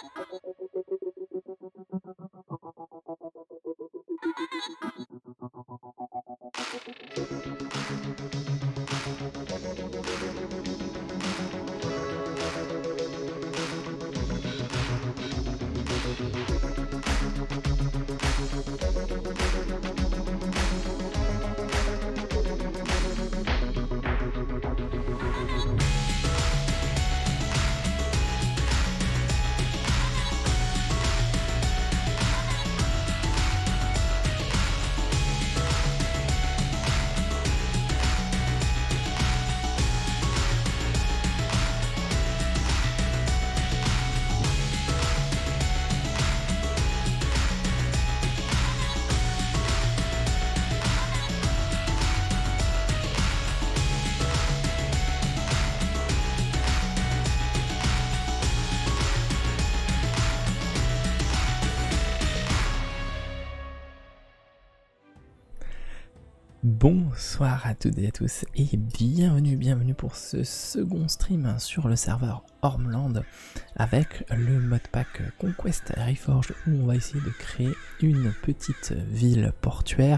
Bonsoir à toutes et à tous et bienvenue pour ce second stream sur le serveur Ormland avec le modpack Conquest Reforged où on va essayer de créer une petite ville portuaire,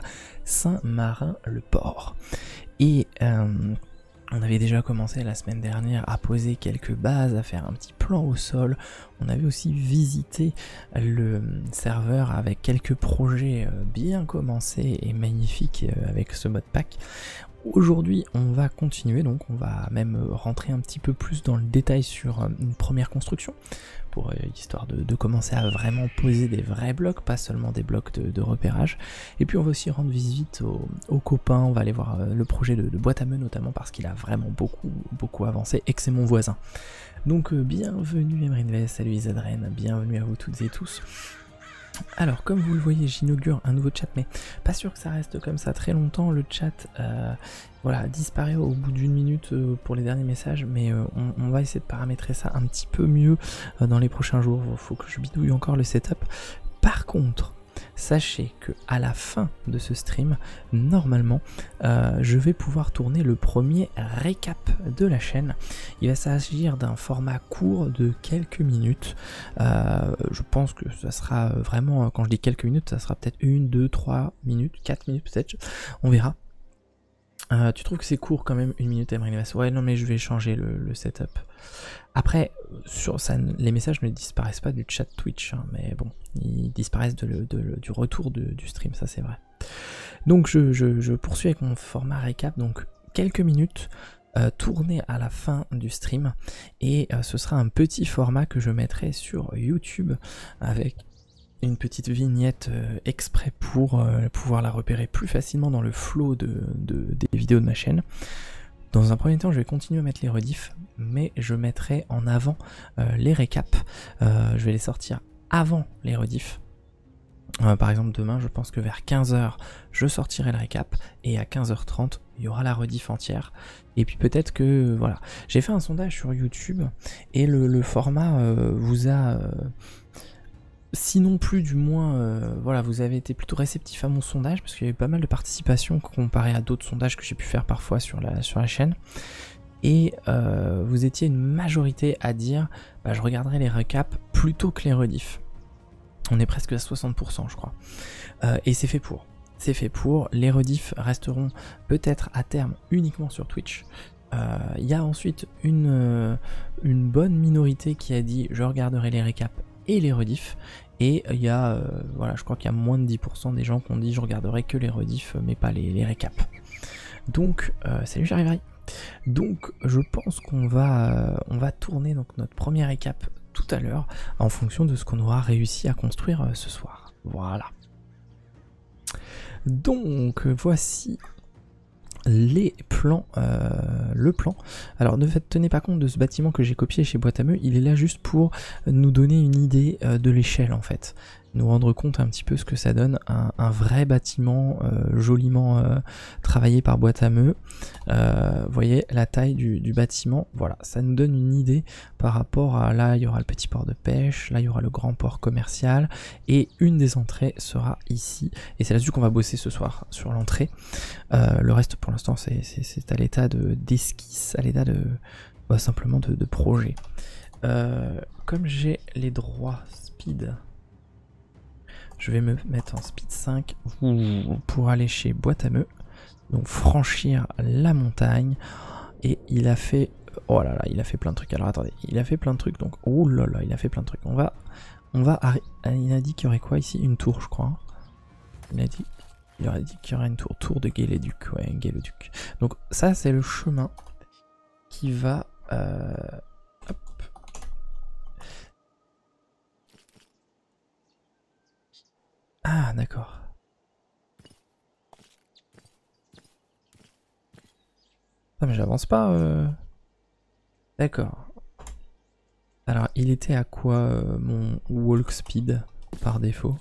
Saint-Marin-le-Port. Et on avait déjà commencé la semaine dernière à poser quelques bases, à faire un petit plan au sol. On avait aussi visité le serveur avec quelques projets bien commencés et magnifiques avec ce modpack. Aujourd'hui on va continuer, donc on va même rentrer un petit peu plus dans le détail sur une première construction, pour histoire de commencer à vraiment poser des vrais blocs, pas seulement des blocs de repérage. Et puis on va aussi rendre visite aux copains, on va aller voir le projet de boîte à meux notamment parce qu'il a vraiment beaucoup avancé et que c'est mon voisin. Donc bienvenue Emrinves, salut Isadren, bienvenue à vous toutes et tous. Alors comme vous le voyez, j'inaugure un nouveau chat, mais pas sûr que ça reste comme ça très longtemps. Le chat voilà, disparaît au bout d'une minute pour les derniers messages, mais on va essayer de paramétrer ça un petit peu mieux dans les prochains jours. Il faut que je bidouille encore le setup. Par contre, sachez que à la fin de ce stream, normalement, je vais pouvoir tourner le premier récap de la chaîne. Il va s'agir d'un format court de quelques minutes. Je pense que ça sera vraiment, quand je dis quelques minutes, ça sera peut-être 1, 2, 3 minutes, 4 minutes peut-être, on verra. Tu trouves que c'est court quand même, 1 minute Emrinves? Ouais, non mais je vais changer le setup. Après, sur ça, les messages ne disparaissent pas du chat Twitch, hein, mais bon, ils disparaissent du retour du stream, ça c'est vrai. Donc je poursuis avec mon format récap, donc quelques minutes tournées à la fin du stream, et ce sera un petit format que je mettrai sur YouTube avec une petite vignette exprès pour pouvoir la repérer plus facilement dans le flow des vidéos de ma chaîne. Dans un premier temps, je vais continuer à mettre les rediffs, mais je mettrai en avant les récaps. Je vais les sortir avant les rediffs. Par exemple, demain, je pense que vers 15 h, je sortirai le récap, et à 15 h 30, il y aura la rediff entière. Et puis peut-être que, voilà. J'ai fait un sondage sur YouTube, et le format vous a... sinon plus du moins, voilà, vous avez été plutôt réceptif à mon sondage parce qu'il y a eu pas mal de participation comparé à d'autres sondages que j'ai pu faire parfois sur la chaîne. Et vous étiez une majorité à dire bah, je regarderai les recaps plutôt que les rediffs. On est presque à 60% je crois. Et c'est fait pour. C'est fait pour. Les rediffs resteront peut-être à terme uniquement sur Twitch. Il y a ensuite une bonne minorité qui a dit je regarderai les récaps et les rediffs, et il y a voilà, je crois qu'il y a moins de 10% des gens qui ont dit je regarderai que les rediffs mais pas les récaps. Donc salut j'arriverai. Donc je pense qu'on va tourner donc notre premier récap tout à l'heure en fonction de ce qu'on aura réussi à construire ce soir. Voilà. Donc voici les plans, le plan. Alors ne tenez pas compte de ce bâtiment que j'ai copié chez Boîte à Meux, il est là juste pour nous donner une idée de l'échelle en fait. Nous rendre compte un petit peu ce que ça donne, un vrai bâtiment joliment travaillé par Boîte à Meux. Vous voyez la taille du bâtiment, voilà, ça nous donne une idée par rapport à là, il y aura le petit port de pêche, là il y aura le grand port commercial, et une des entrées sera ici, et c'est là-dessus qu'on va bosser ce soir, sur l'entrée. Le reste pour l'instant c'est à l'état d'esquisse, à l'état de simplement de projet. comme j'ai les droits speed, je vais me mettre en speed 5 pour aller chez Boîte à Meux. Donc franchir la montagne. Et il a fait... Oh là là, il a fait plein de trucs. Alors attendez, il a fait plein de trucs. Donc, oh là là, il a fait plein de trucs. Il a dit qu'il y aurait quoi ici? Une tour, je crois. Il aurait dit qu'il y aurait une tour. Tour de Guéléduc. Ouais, Guéléduc. Donc ça, c'est le chemin qui va... Hop. Ah, d'accord. Ah, mais j'avance pas. D'accord. Alors, il était à quoi mon walk speed par défaut?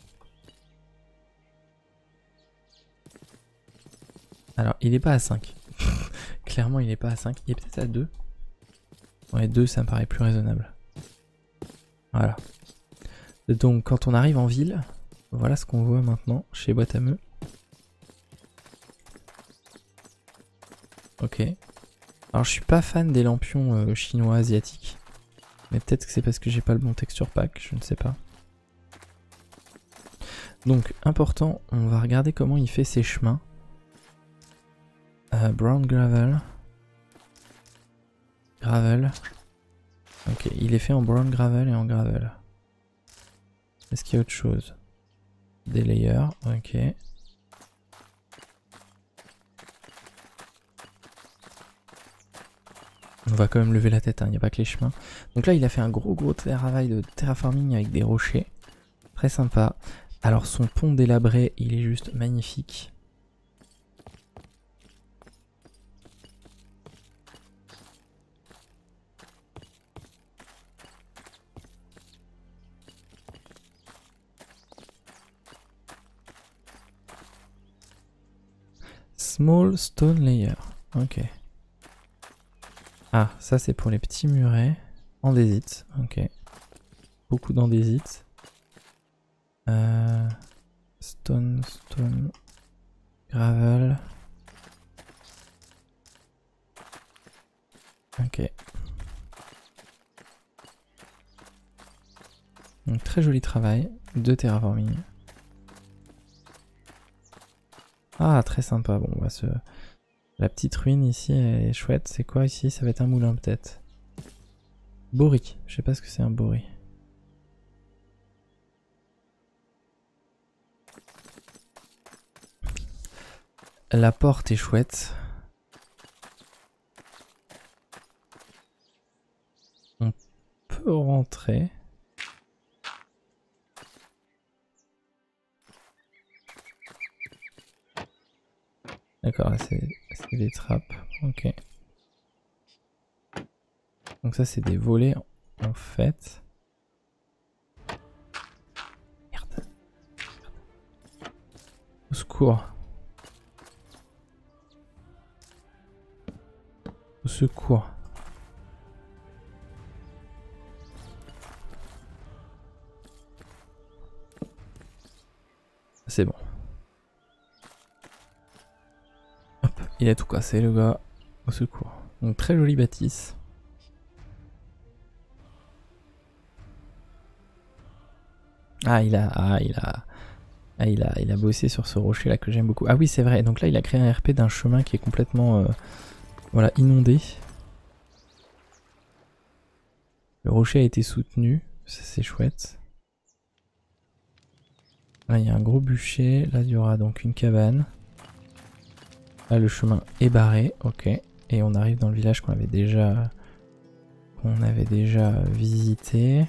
Alors, il est pas à 5. Clairement, il est pas à 5. Il est peut-être à 2. Ouais, 2, ça me paraît plus raisonnable. Voilà. Donc, quand on arrive en ville, voilà ce qu'on voit maintenant chez Boîte à Meux. Ok. Alors, je suis pas fan des lampions chinois asiatiques. Mais peut-être que c'est parce que j'ai pas le bon texture pack, je ne sais pas. Donc, important, on va regarder comment il fait ses chemins. Brown gravel. Gravel. Ok, il est fait en brown gravel et en gravel. Est-ce qu'il y a autre chose? Des layers, ok. On va quand même lever la tête, il n'y a pas que les chemins. Donc là, il a fait un gros travail de terraforming avec des rochers. Très sympa. Alors son pont délabré, il est juste magnifique. Small stone layer, ok. Ah, ça c'est pour les petits murets. Andésite, ok. Beaucoup d'andésite. Stone, gravel. Ok. Donc très joli travail de terraforming. Ah, très sympa. Bon, on va se... La petite ruine ici est chouette. C'est quoi ici? Ça va être un moulin peut-être. Bori. Je sais pas ce que c'est un bori. La porte est chouette. On peut rentrer. D'accord, là c'est des trappes. Ok. Donc ça c'est des volets en fait. Merde. Au secours. Au secours. C'est bon. Hop, il a tout cassé le gars. Au secours. Donc très jolie bâtisse. Il a bossé sur ce rocher là que j'aime beaucoup. Ah oui c'est vrai, donc là il a créé un RP d'un chemin qui est complètement voilà, inondé. Le rocher a été soutenu, ça c'est chouette. Là il y a un gros bûcher, là il y aura donc une cabane. Là le chemin est barré, ok. Et on arrive dans le village qu'on avait déjà visité.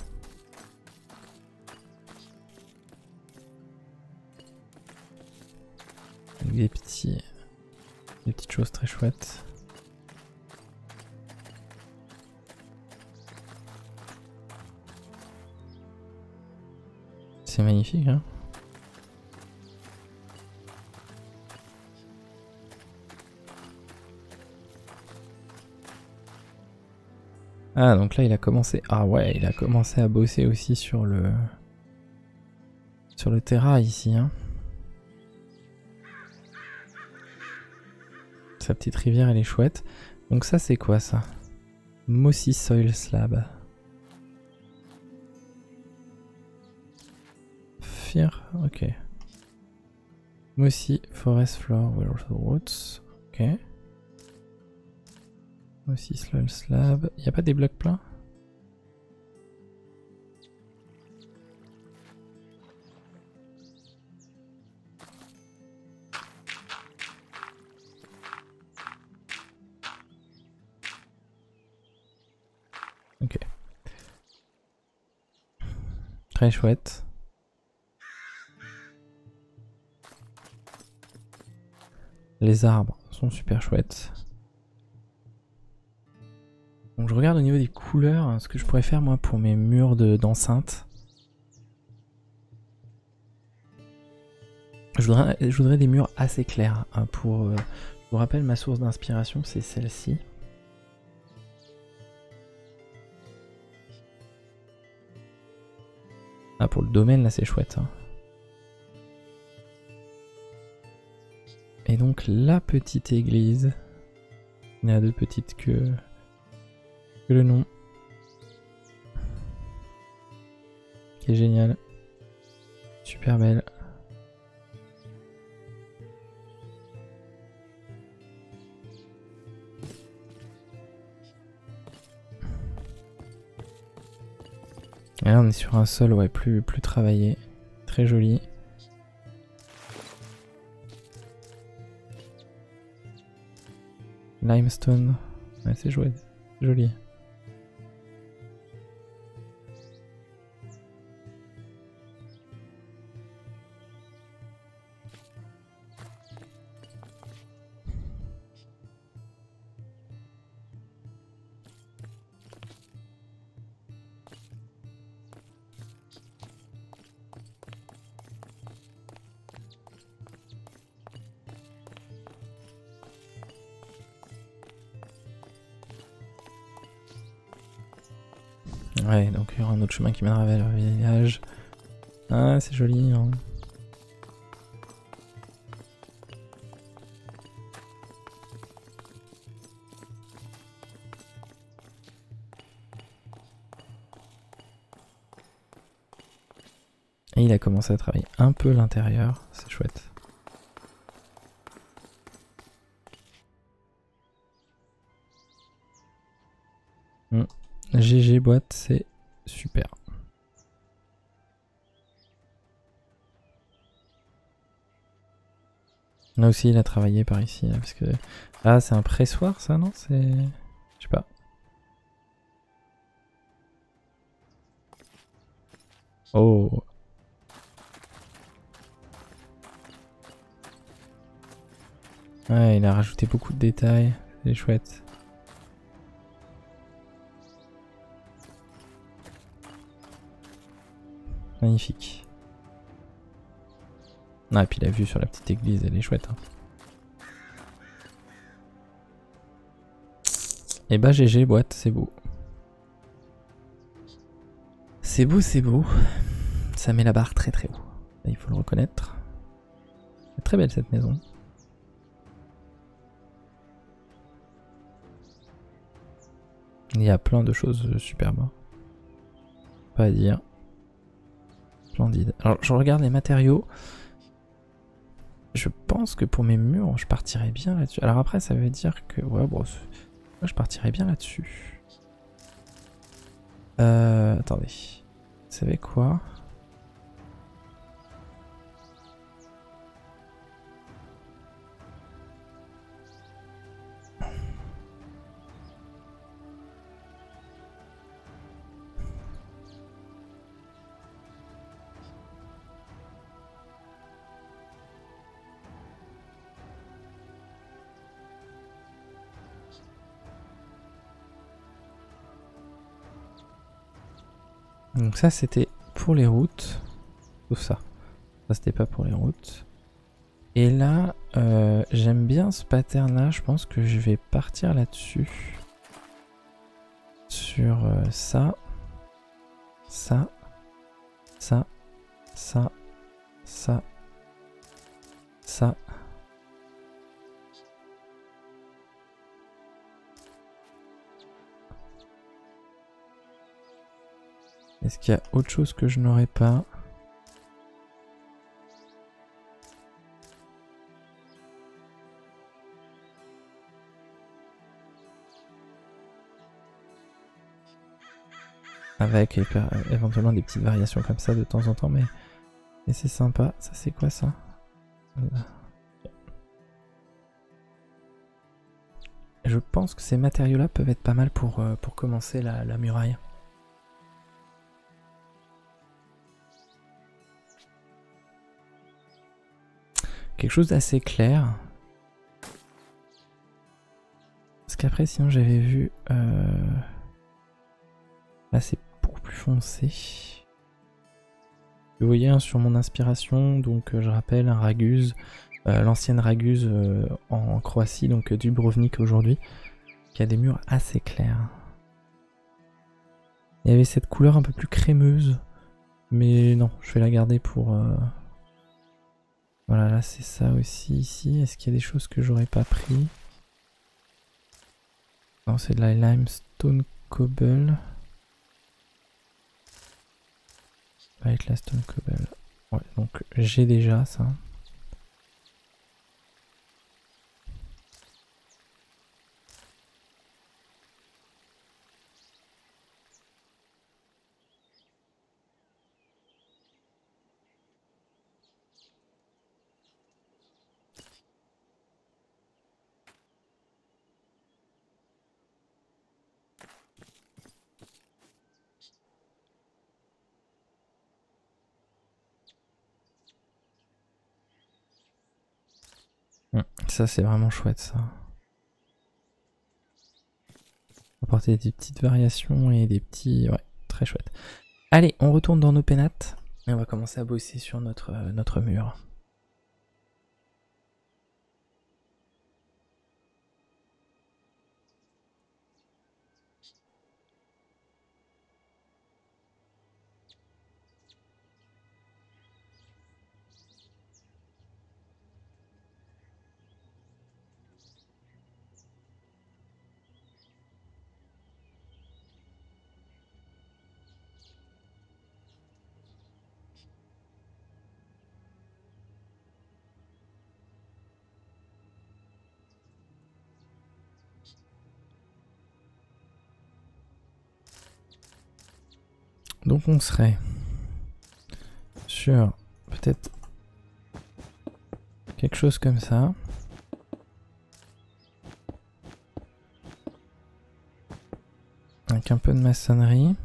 Avec des petites choses très chouettes. C'est magnifique, hein. Ah donc là il a commencé. Ah ouais, il a commencé à bosser aussi sur le terrain ici, hein. Sa petite rivière elle est chouette. Donc ça c'est quoi ça? Mossy Soil Slab. Atmosphere, ok. Mossy Forest Floor, Roots, ok. Mossy Soil Slab, y a pas des blocs pleins? Ok. Très chouette. Les arbres sont super chouettes. Donc je regarde au niveau des couleurs, hein, ce que je pourrais faire moi pour mes murs d'enceinte. Je voudrais des murs assez clairs. Hein, je vous rappelle, ma source d'inspiration, c'est celle-ci. Ah, pour le domaine, là, c'est chouette. Hein. Et donc, la petite église. Il y a deux petites que le nom. Qui est génial. Super belle. Et là on est sur un sol ouais, plus travaillé, très joli. Limestone, ouais, c'est chouette, joli. Ouais, donc il y aura un autre chemin qui mènera vers le village. Ah, c'est joli. Hein. Et il a commencé à travailler un peu l'intérieur, c'est chouette. GG boîte, c'est super. Là aussi il a travaillé par ici, là, parce que... Ah c'est un pressoir ça non? C'est... Je sais pas. Oh. Ouais il a rajouté beaucoup de détails, c'est chouette. Magnifique. Ah et puis la vue sur la petite église elle est chouette. Hein. Et bah GG boîte, c'est beau. C'est beau, c'est beau. Ça met la barre très très haut. Il faut le reconnaître. C'est très belle cette maison. Il y a plein de choses superbes. Pas à dire. Splendide. Alors je regarde les matériaux. Je pense que pour mes murs, je partirais bien là-dessus. Alors après, ça veut dire que... Ouais, bon, moi, je partirais bien là-dessus. Attendez. Vous savez quoi? Donc ça c'était pour les routes. Tout ça. Ça c'était pas pour les routes. Et là, j'aime bien ce pattern là. Je pense que je vais partir là-dessus. Sur ça. Ça. Ça. Ça. Ça. Ça. Est-ce qu'il y a autre chose que je n'aurais pas? avec éventuellement des petites variations comme ça de temps en temps, mais c'est sympa. Ça c'est quoi ça? Je pense que ces matériaux-là peuvent être pas mal pour commencer la muraille. Quelque chose d'assez clair. Parce qu'après, sinon, j'avais vu... Là, c'est beaucoup plus foncé. Vous voyez, hein, sur mon inspiration, donc je rappelle, un Raguse, l'ancienne Raguse en Croatie, donc Dubrovnik aujourd'hui, qui a des murs assez clairs. Il y avait cette couleur un peu plus crémeuse, mais non, je vais la garder pour... Voilà, là c'est ça aussi ici. Est-ce qu'il y a des choses que j'aurais pas pris? Non, c'est de la limestone cobble. Avec la stone cobble. Ouais, donc j'ai déjà ça. Ça c'est vraiment chouette ça. Apporter des petites variations et des petits... Ouais, très chouette. Allez, on retourne dans nos pénates et on va commencer à bosser sur notre mur. Donc on serait sur peut-être quelque chose comme ça. Avec un peu de maçonnerie.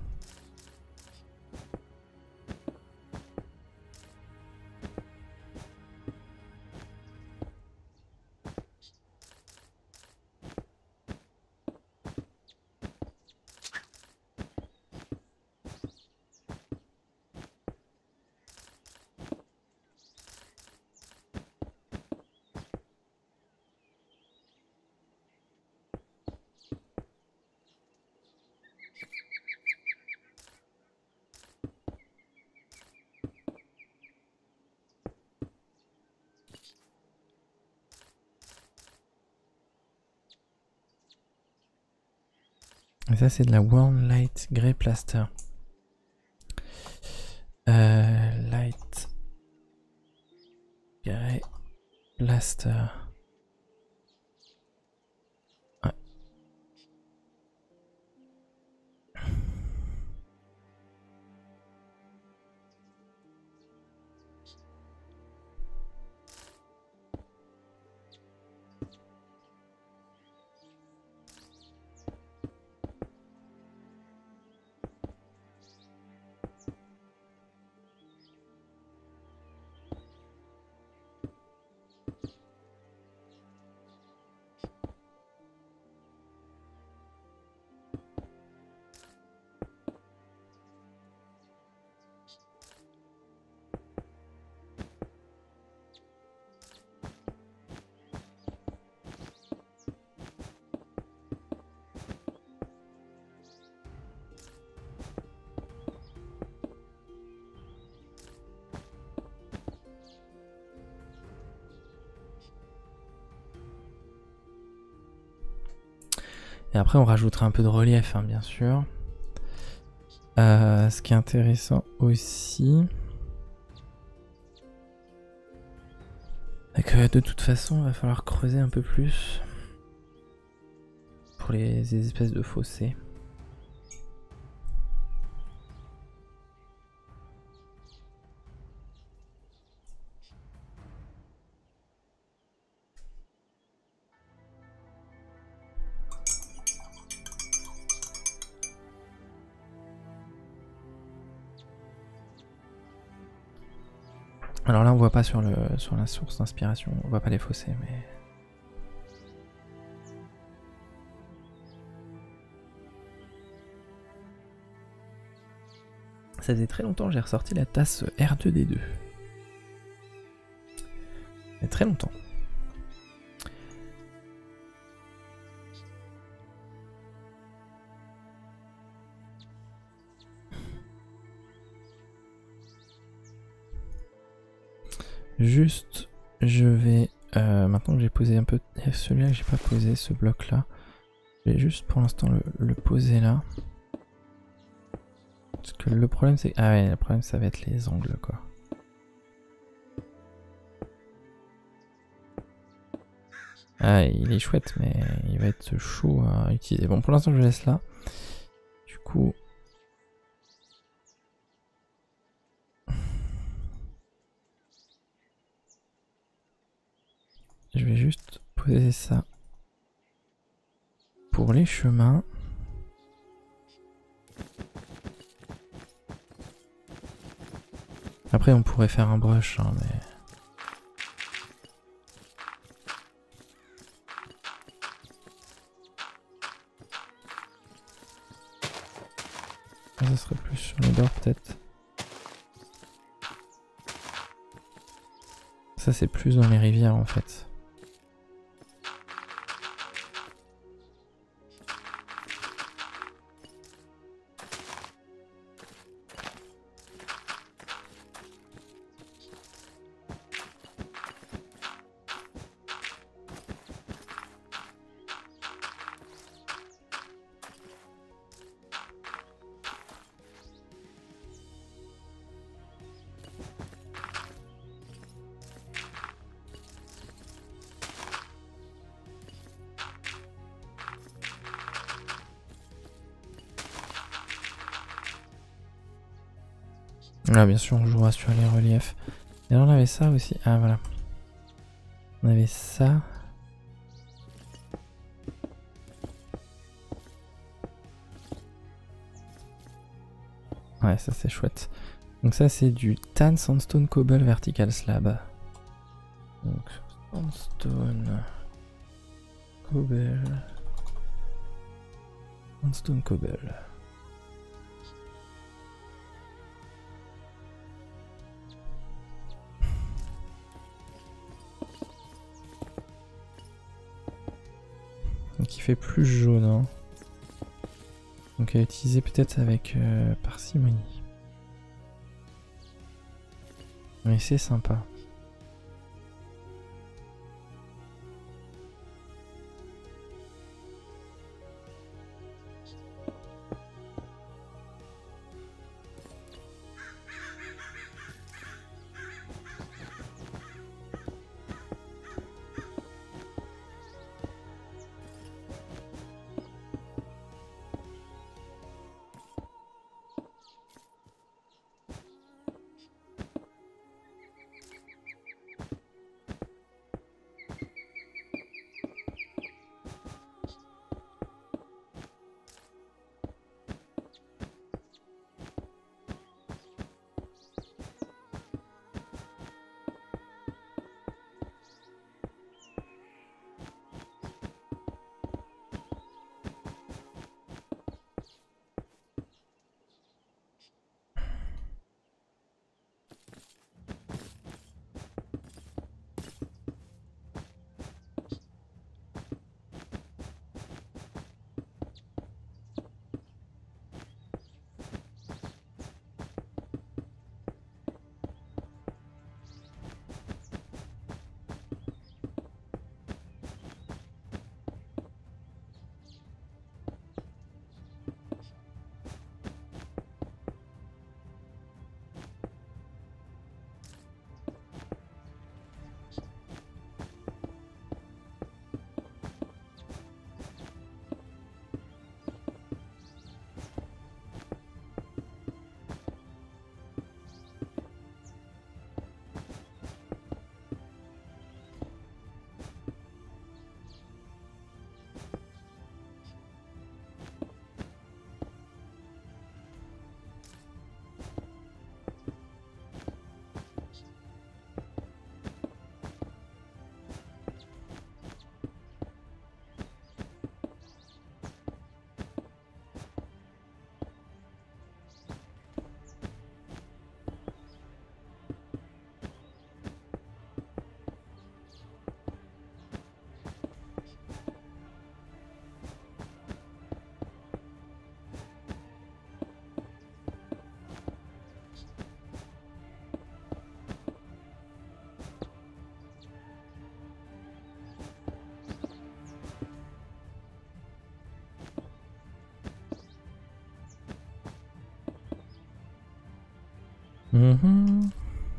Et ça c'est de la Warm Light Grey Plaster. Light Grey Plaster. Ouais. Et après on rajoutera un peu de relief, hein, bien sûr. Ce qui est intéressant aussi, c'est que de toute façon il va falloir creuser un peu plus pour les espèces de fossés. Alors là on voit pas sur la source d'inspiration, on voit pas les fossés mais... Ça faisait très longtemps que j'ai ressorti la tasse R2D2. Mais très longtemps. Juste, je vais... maintenant que j'ai posé un peu... Celui-là que j'ai pas posé, ce bloc-là. Je vais juste pour l'instant le poser là. Parce que le problème c'est... Ah ouais, le problème ça va être les angles quoi. Ah, il est chouette, mais il va être chaud à utiliser. Bon, pour l'instant, je le laisse là. Du coup... Je vais juste poser ça pour les chemins. Après, on pourrait faire un brush, hein, mais... Ça serait plus sur les bords peut-être. Ça c'est plus dans les rivières en fait. Là bien sûr on jouera sur les reliefs. Et là on avait ça aussi. Ah voilà. On avait ça. Ouais ça c'est chouette. Donc ça c'est du Tan Sandstone Cobble Vertical Slab. Donc Sandstone Cobble. Sandstone Cobble. Donc il fait plus jaune. Hein. Donc à utiliser peut-être avec parcimonie. Mais c'est sympa. Mhm.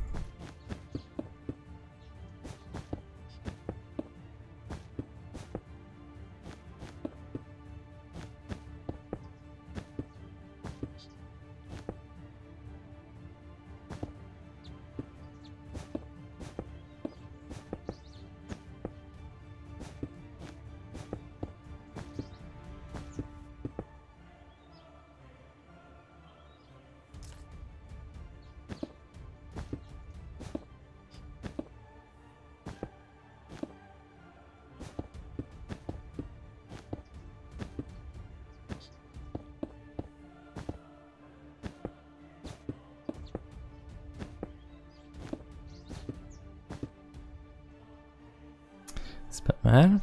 C'est pas mal.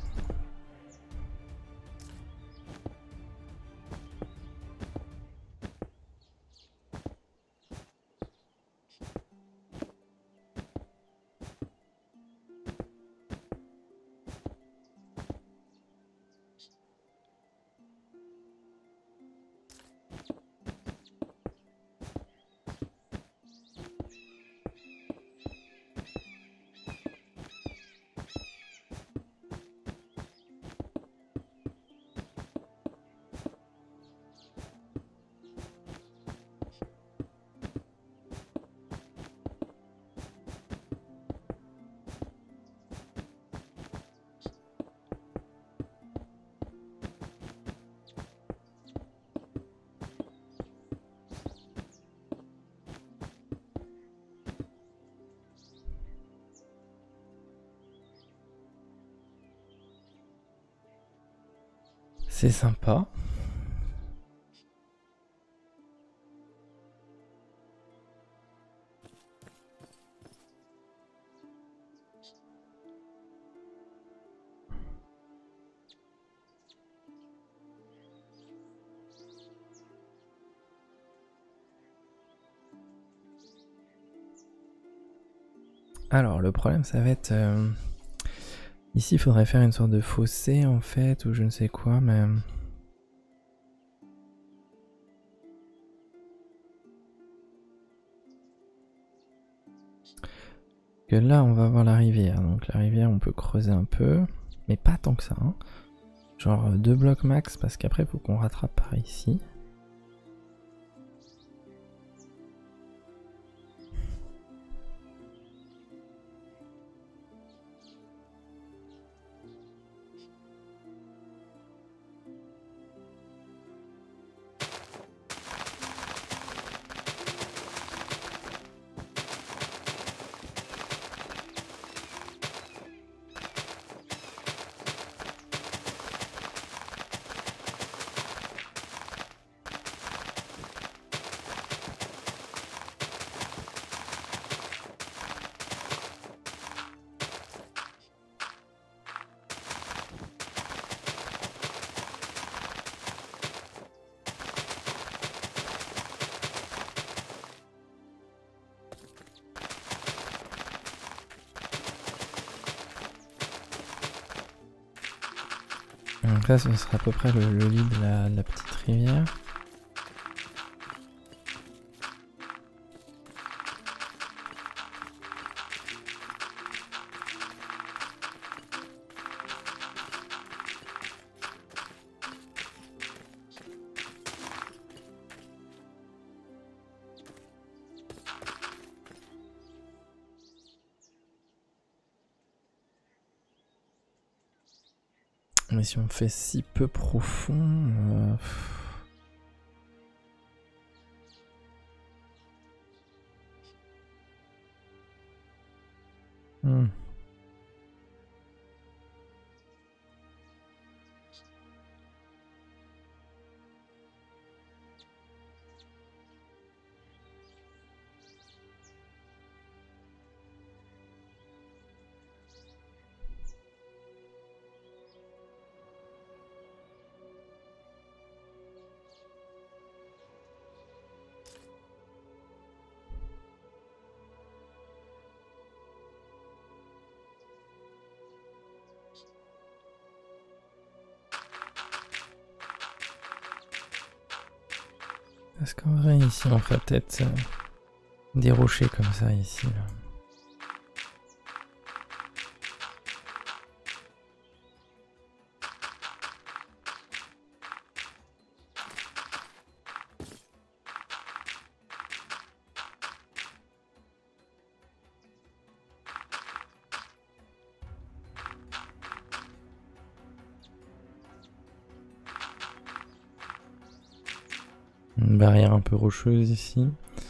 C'est sympa. Alors le problème ça va être... Ici il faudrait faire une sorte de fossé en fait, ou je ne sais quoi, mais... Que là on va voir la rivière, donc la rivière on peut creuser un peu, mais pas tant que ça. Hein. Genre 2 blocs max, parce qu'après il faut qu'on rattrape par ici. Donc là ce sera à peu près le lit de la petite rivière. Mais si on fait si peu profond... Parce qu'en vrai ici on ferait peut-être des rochers comme ça ici. Là. Une barrière un peu rocheuse ici.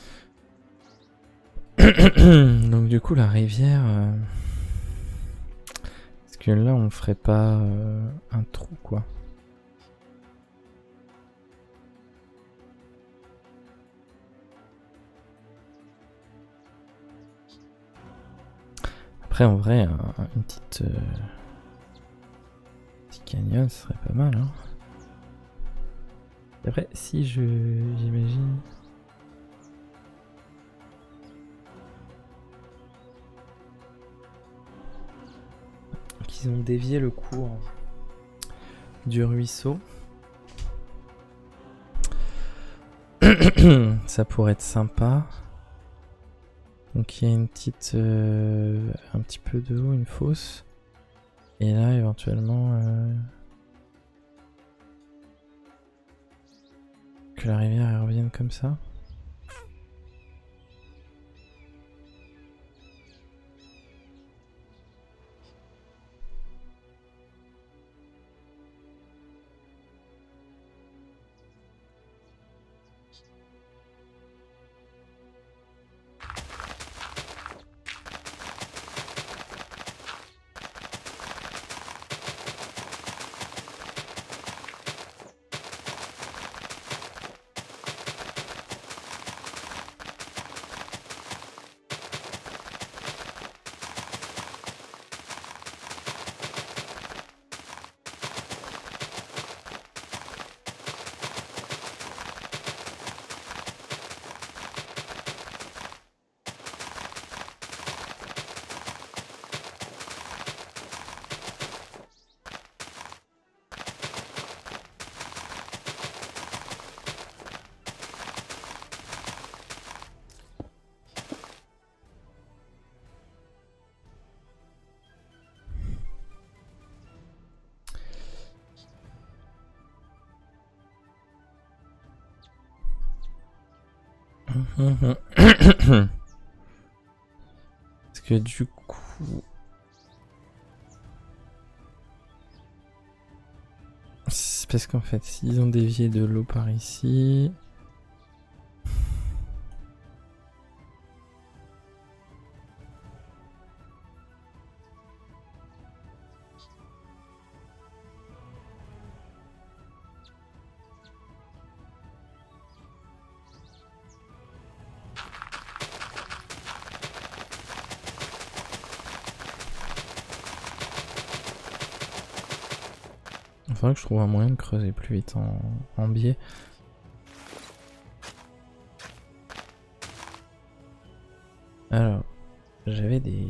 Donc du coup la rivière... Est-ce que là on ferait pas un trou quoi? Après en vrai une petite... petit canyon ce serait pas mal hein. Et après si j'imagine... qu'ils ont dévié le cours du ruisseau. Ça pourrait être sympa. Donc il y a une petite... un petit peu de haut, une fosse. Et là éventuellement... que la rivière elle revienne comme ça. Parce que du coup... C'est parce qu'en fait, s'ils ont dévié de l'eau par ici... Il faudrait que je trouve un moyen de creuser plus vite en biais. Alors, j'avais des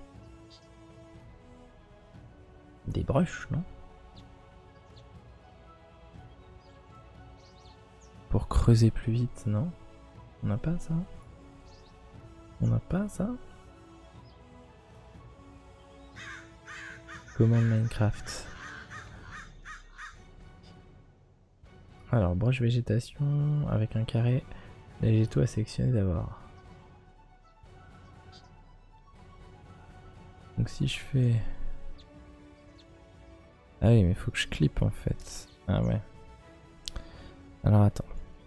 brushes, non? Pour creuser plus vite, non? On n'a pas ça? On n'a pas ça? Commande Minecraft. Alors, broche végétation avec un carré. Végétaux à sélectionner d'abord. Donc si je fais... Ah oui, mais il faut que je clippe en fait. Ah ouais. Alors attends.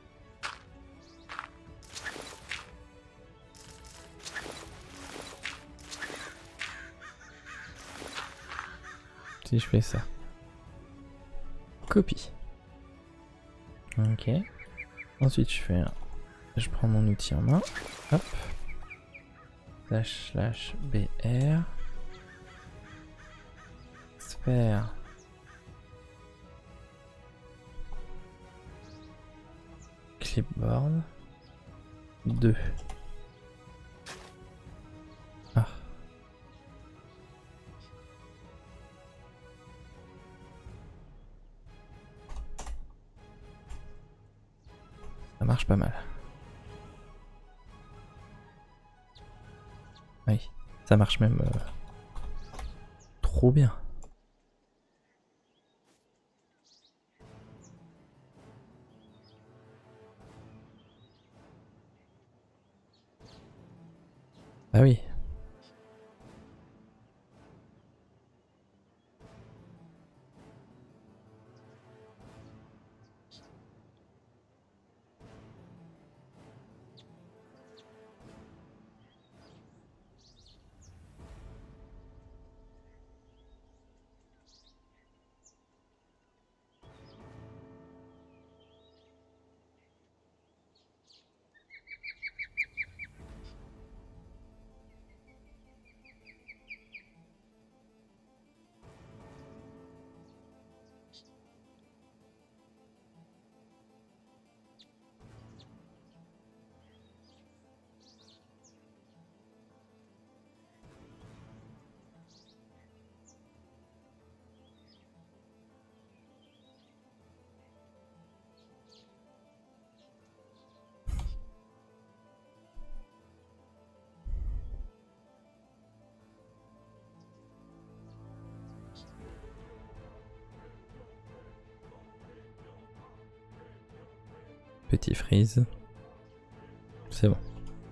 Si je fais ça. Copie. Ok. Ensuite je fais un... Je prends mon outil en main. Hop. Slash BR. Sphère. Clipboard. 2. Ah. Ça marche pas mal. Oui, ça marche même trop bien. Bah oui. Petit freeze. C'est bon.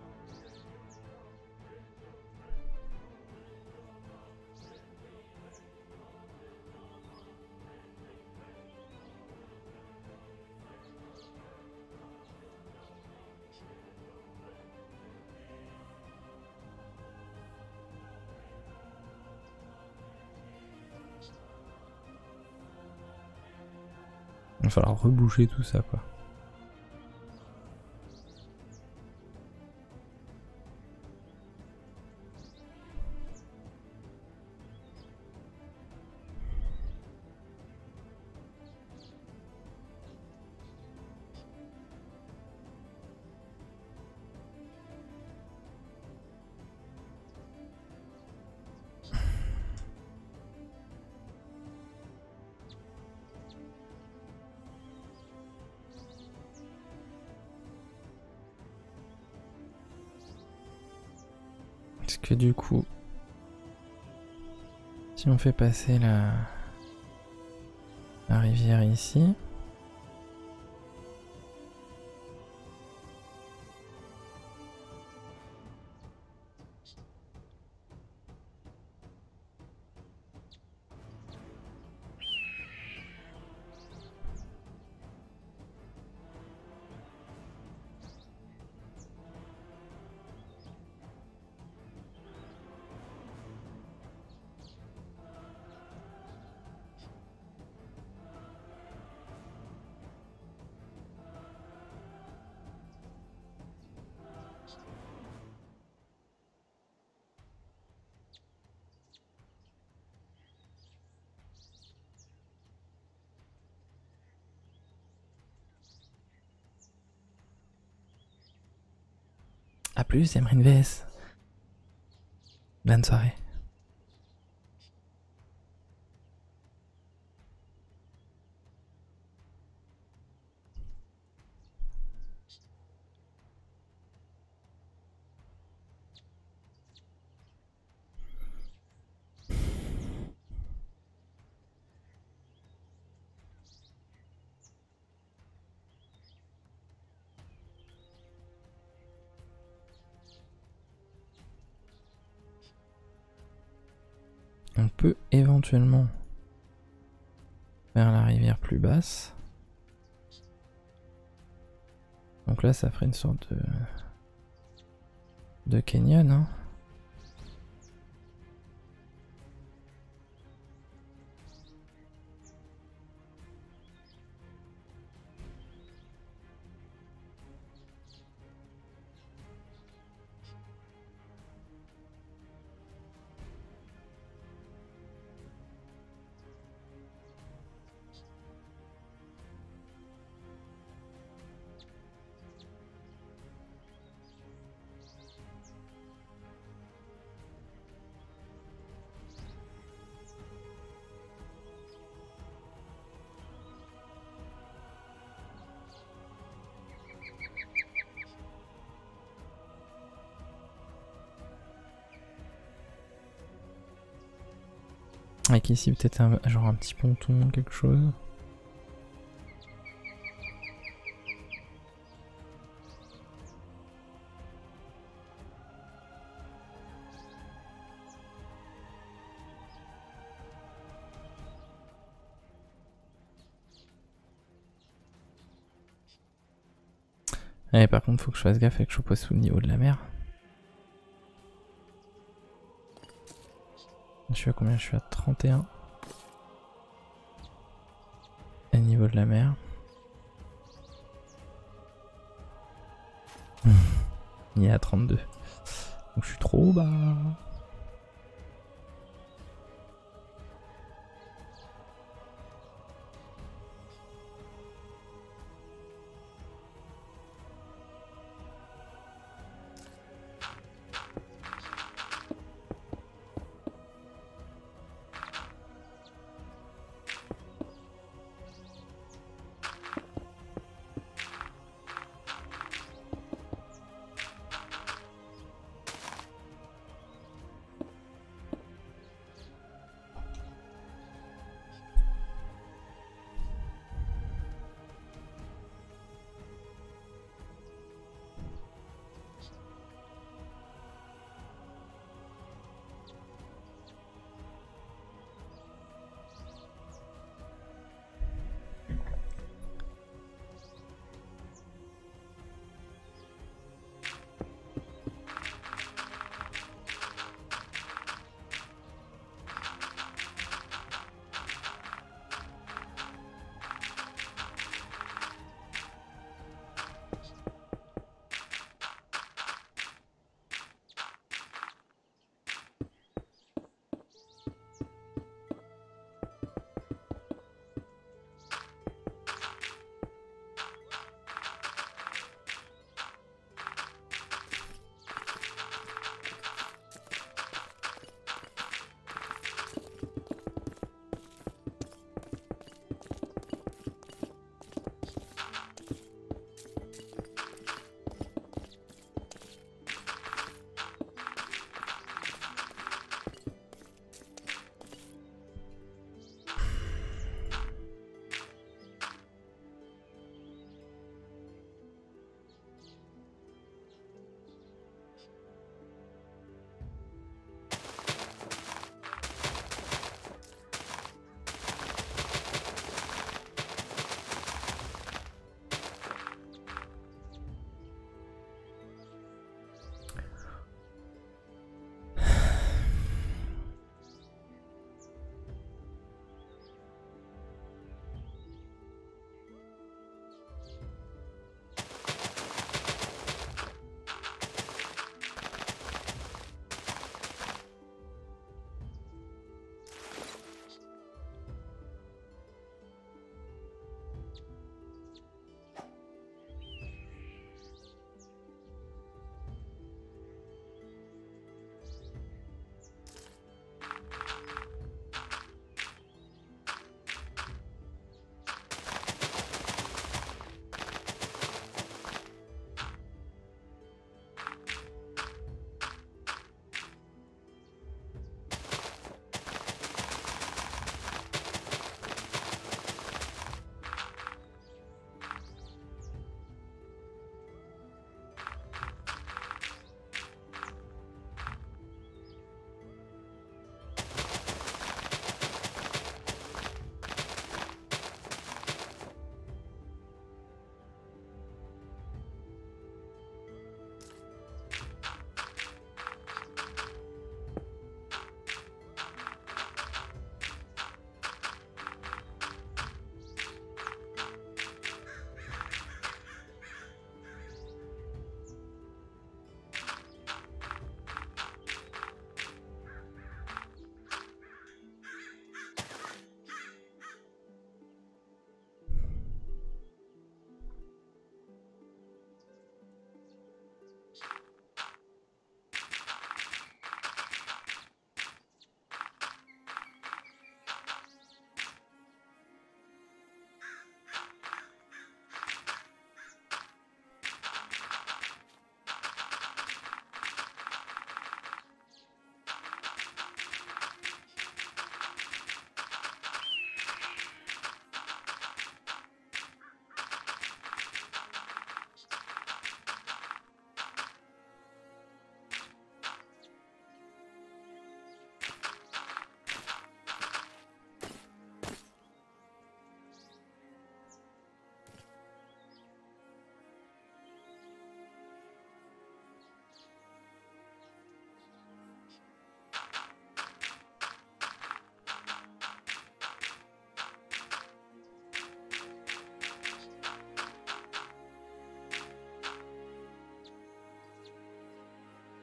Il va falloir reboucher tout ça quoi. Est-ce que du coup, si on fait passer la rivière ici, à plus, Emery VS. Bonne soirée. On peut éventuellement faire la rivière plus basse. Donc là, ça ferait une sorte de canyon, hein. Avec ici peut-être genre un petit ponton, quelque chose. Ouais, par contre, faut que je fasse gaffe et que je sois pas sous le niveau de la mer. Je suis à combien? Je suis à 31. Et niveau de la mer. Il est à 32. Donc je suis trop bas.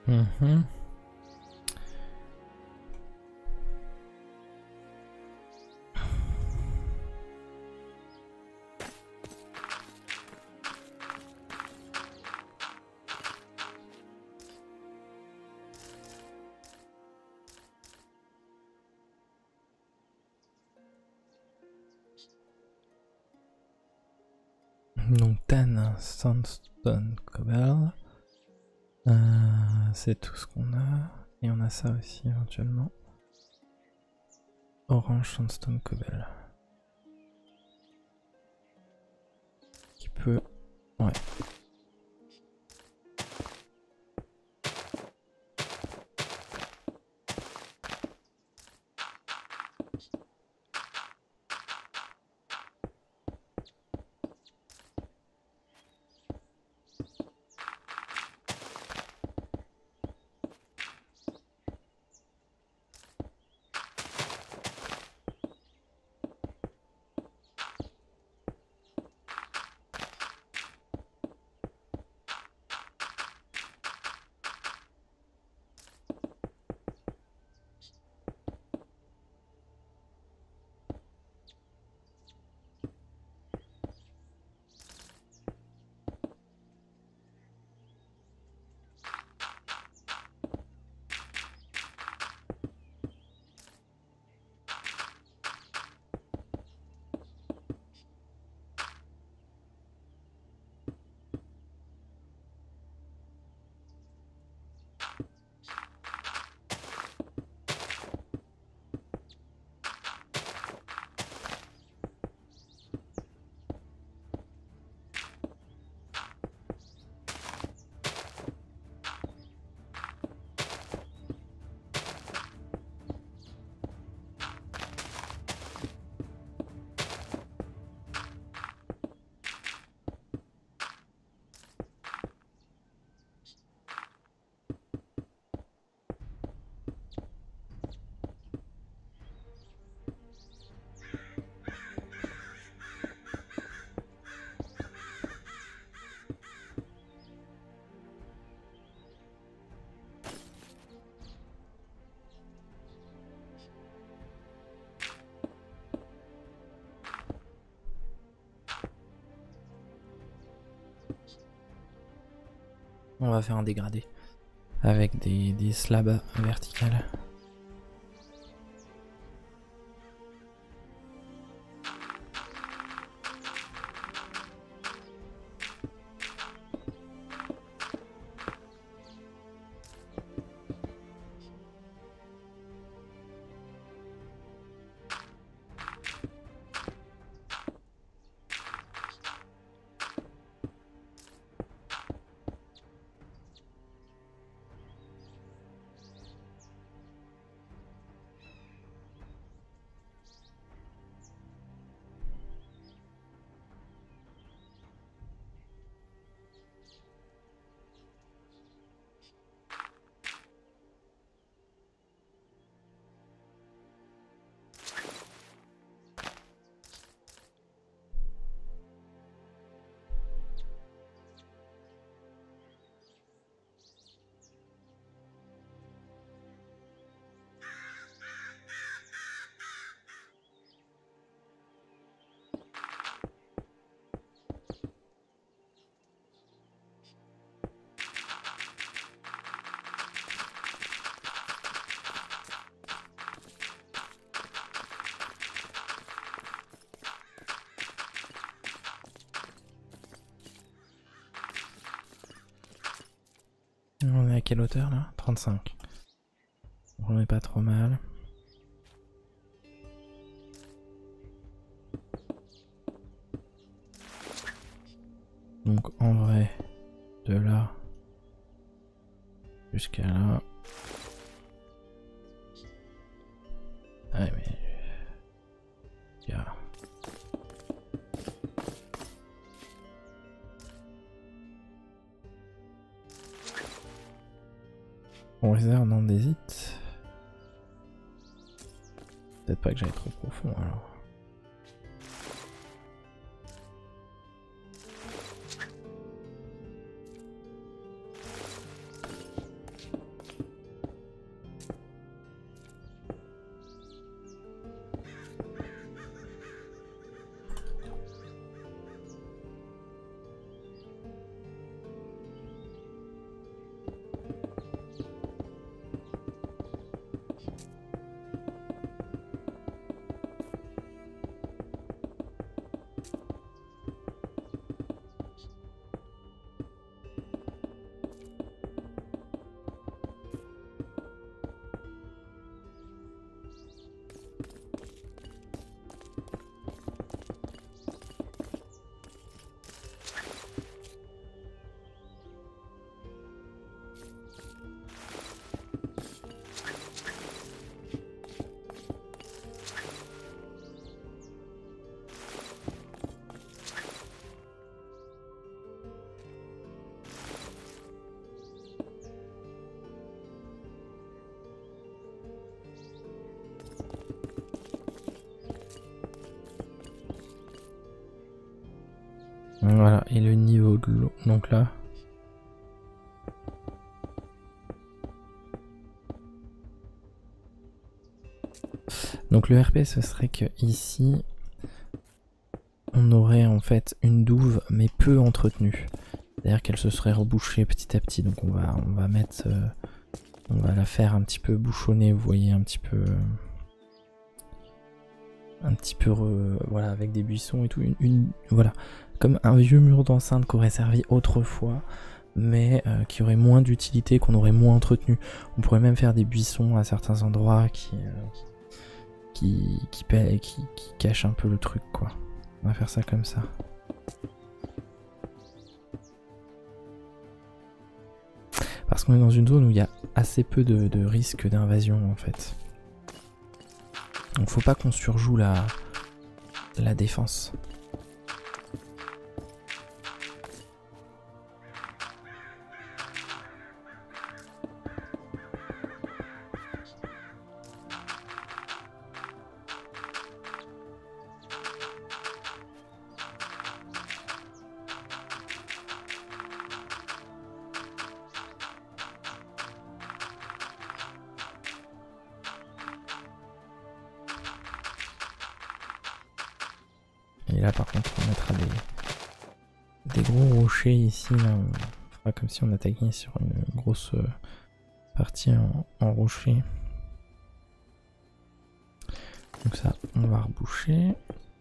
Mhm. Donc tan, sandstone, cobble. C'est tout ce qu'on a. Et on a ça aussi éventuellement. Orange, sandstone, cobble. Qui peut... Ouais. On va faire un dégradé avec des slabs verticales. On est à quelle hauteur là? 35. On est pas trop mal. Donc en vrai, de là jusqu'à là. Ouais mais... Yeah. On réserve non d'hésite. Peut-être pas que j'aille trop profond alors. Voilà, et le niveau de l'eau, donc là. Donc le RP, ce serait que ici, on aurait en fait une douve, mais peu entretenue. C'est-à-dire qu'elle se serait rebouchée petit à petit. Donc on va mettre, on va la faire un petit peu bouchonnée, vous voyez, un petit peu, voilà, avec des buissons et tout. Voilà, comme un vieux mur d'enceinte qui aurait servi autrefois, mais qui aurait moins d'utilité, qu'on aurait moins entretenu. On pourrait même faire des buissons à certains endroits qui cachent un peu le truc, quoi. On va faire ça comme ça. Parce qu'on est dans une zone où il y a assez peu de risques d'invasion en fait. Donc faut pas qu'on surjoue la défense. Et là par contre on mettra des gros rochers ici, là. On fera comme si on attaquait sur une grosse partie en rocher. Donc ça on va reboucher.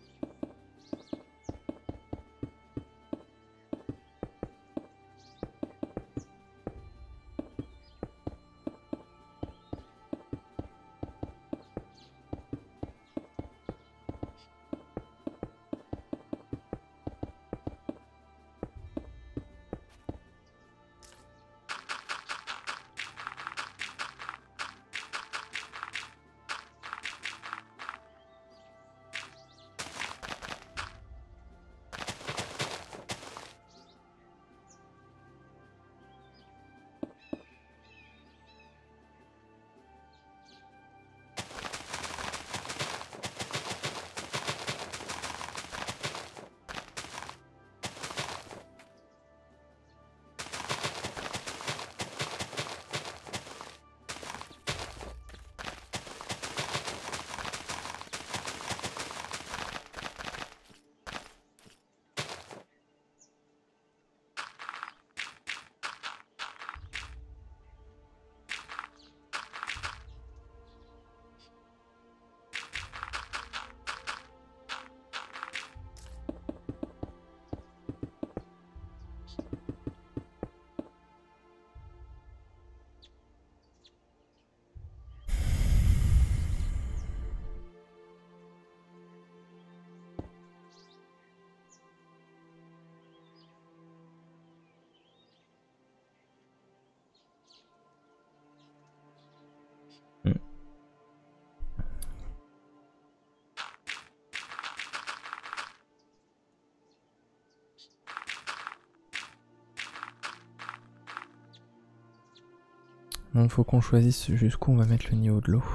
Donc faut qu'on choisisse jusqu'où on va mettre le niveau de l'eau.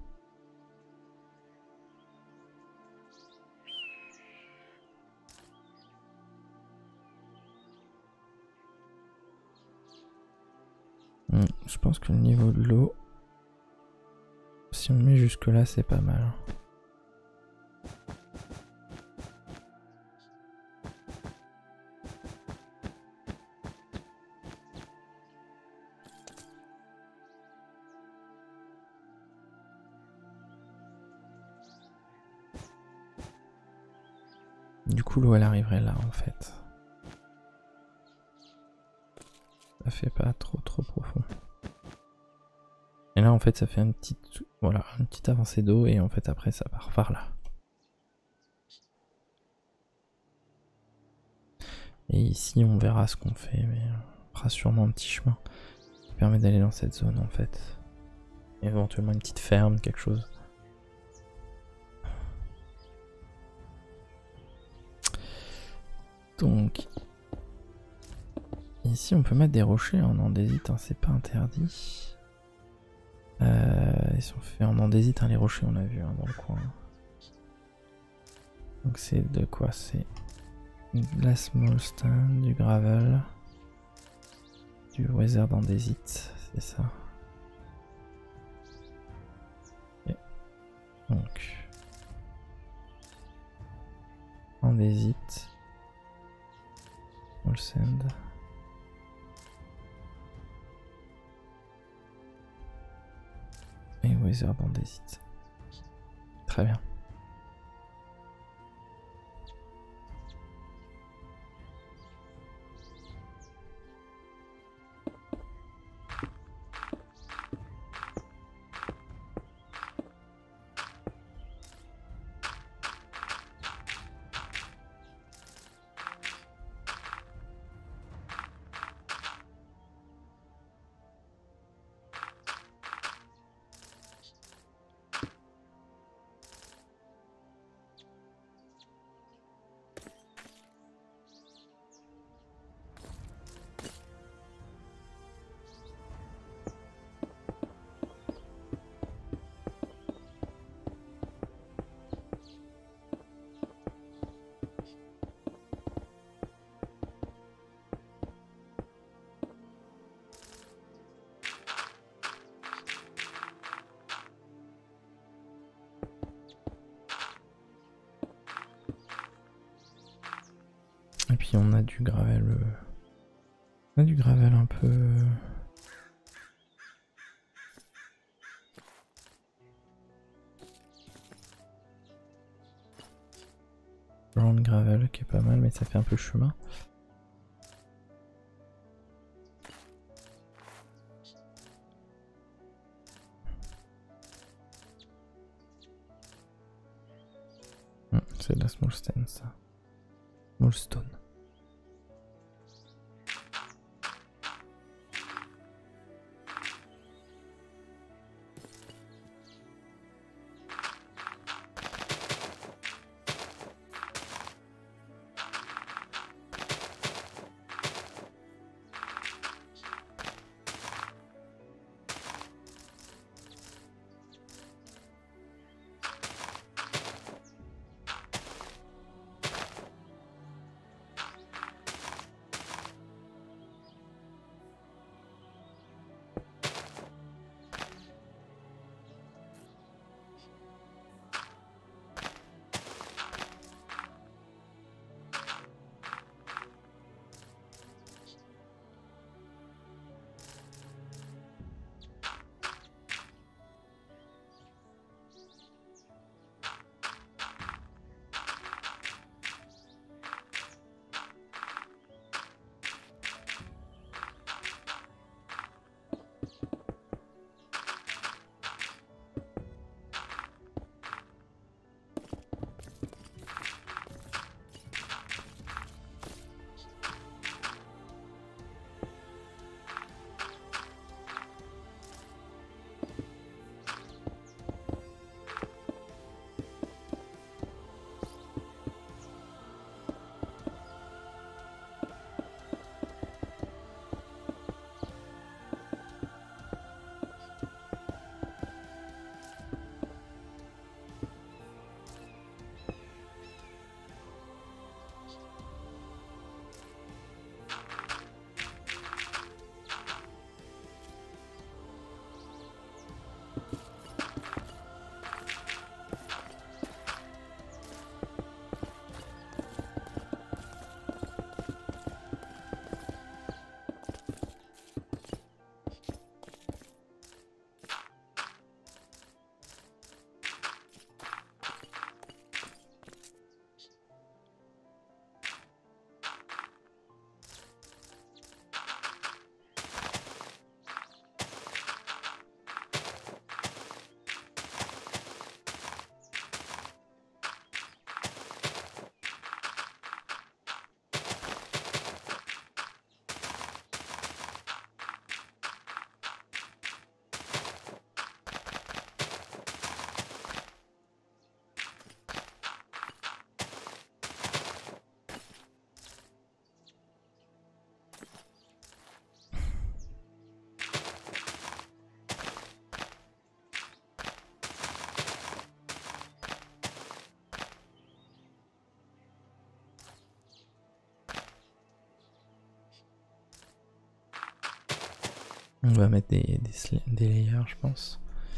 Je pense que le niveau de l'eau, si on le met jusque là, c'est pas mal. Du coup, l'eau elle arriverait là en fait. Ça fait pas trop profond. Et là en fait ça fait une petite avancée d'eau et en fait après ça part par là. Et ici on verra ce qu'on fait, mais on fera sûrement un petit chemin qui permet d'aller dans cette zone en fait. Éventuellement une petite ferme, quelque chose. Donc ici on peut mettre des rochers en andésite, hein, c'est pas interdit. Ils sont faits en andésite, hein, les rochers on a vu, hein, dans le coin. Donc c'est de quoi? C'est De la small stone, du gravel, du weather andésite, c'est ça. Et donc, andésite, small sand. Et weather andésite. Très bien. Et puis on a du gravel. On a du gravel un peu. Brown gravel qui est pas mal, mais ça fait un peu chemin. C'est de la small stone ça. Small stone. On va mettre des layers, je pense.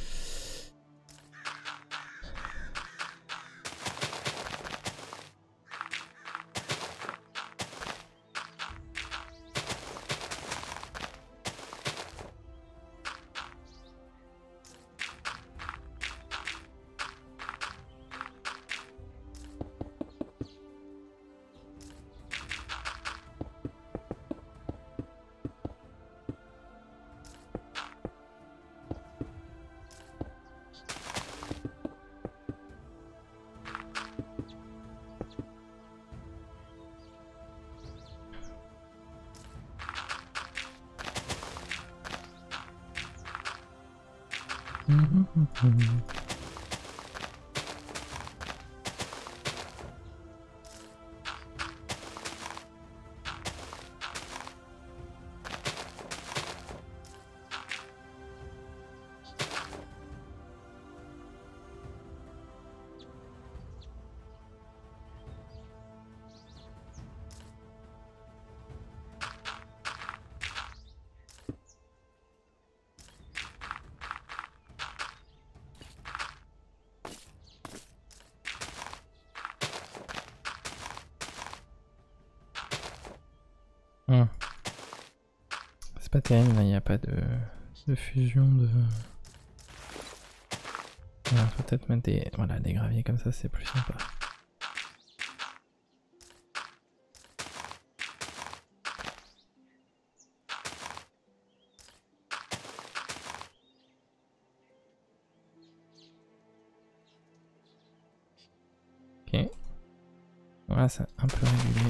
C'est pas terrible, il n'y a pas de fusion de... On va peut-être mettre des graviers comme ça, c'est plus sympa. Ok. Voilà, c'est un peu régulé.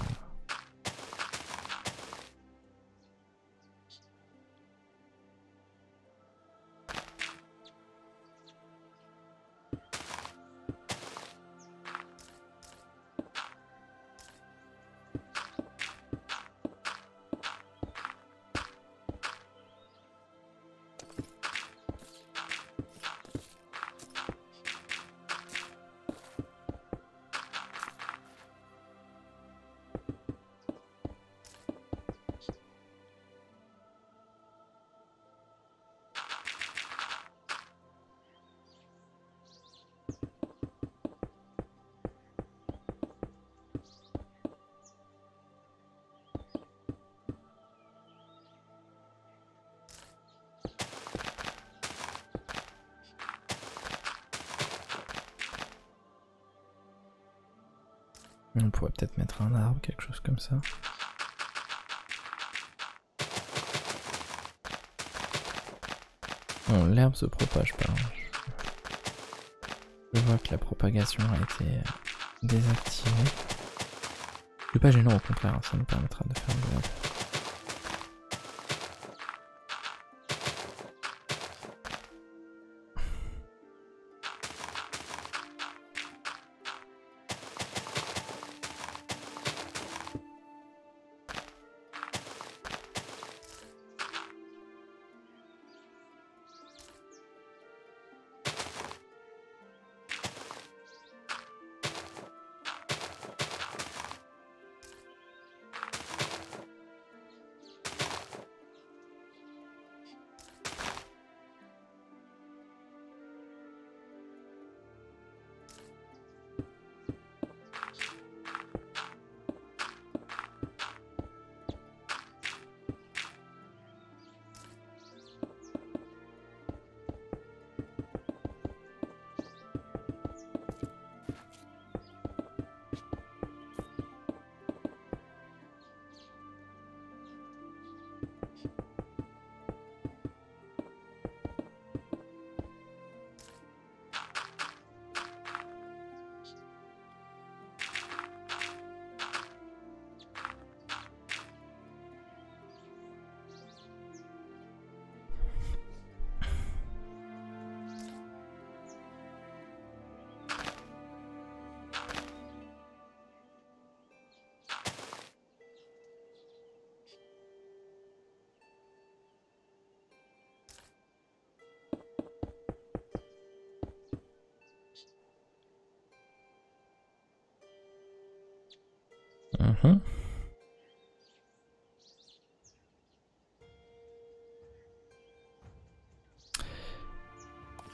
On pourrait peut-être mettre un arbre, quelque chose comme ça. Bon, l'herbe se propage pas. Je vois que la propagation a été désactivée. C'est pas gênant, au contraire, ça nous permettra de faire de l'herbe.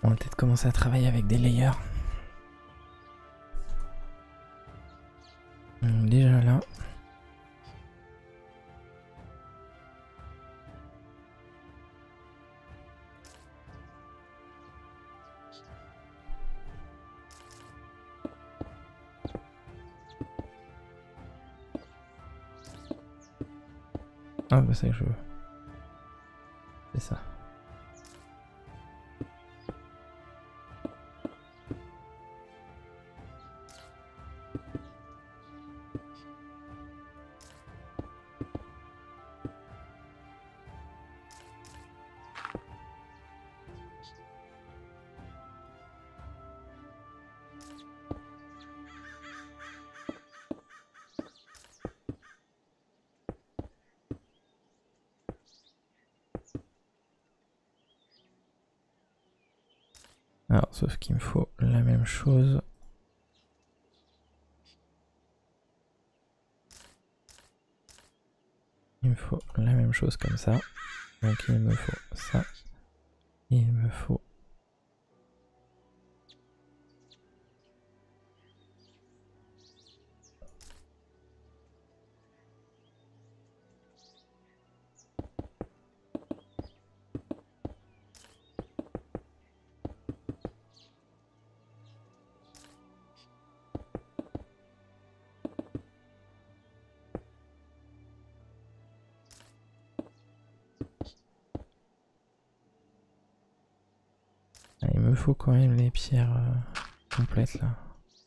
On va peut-être commencer à travailler avec des layers. Donc déjà là. Ah bah c'est que je veux. C'est ça. Alors, sauf qu'il me faut la même chose. Il me faut la même chose comme ça. Donc il me faut ça. Il me faut... Ah, il me faut quand même les pierres complètes là.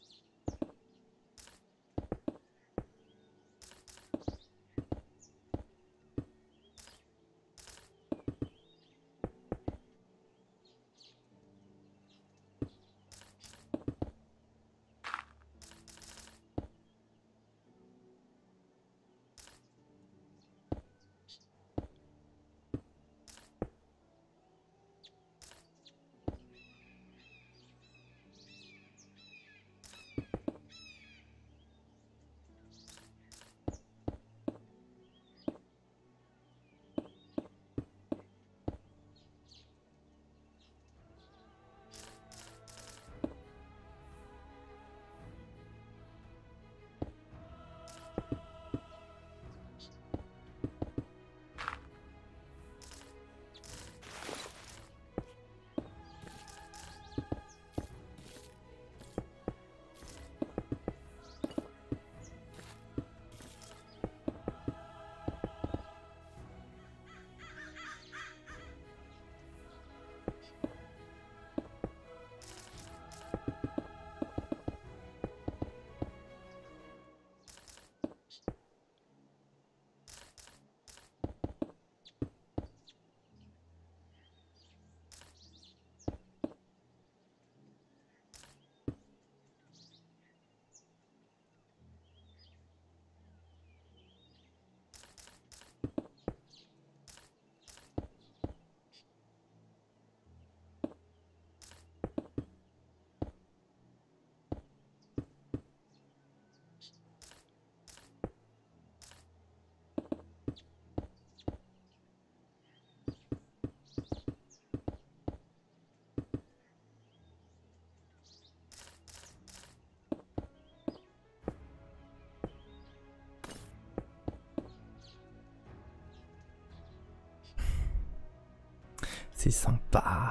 C'est sympa.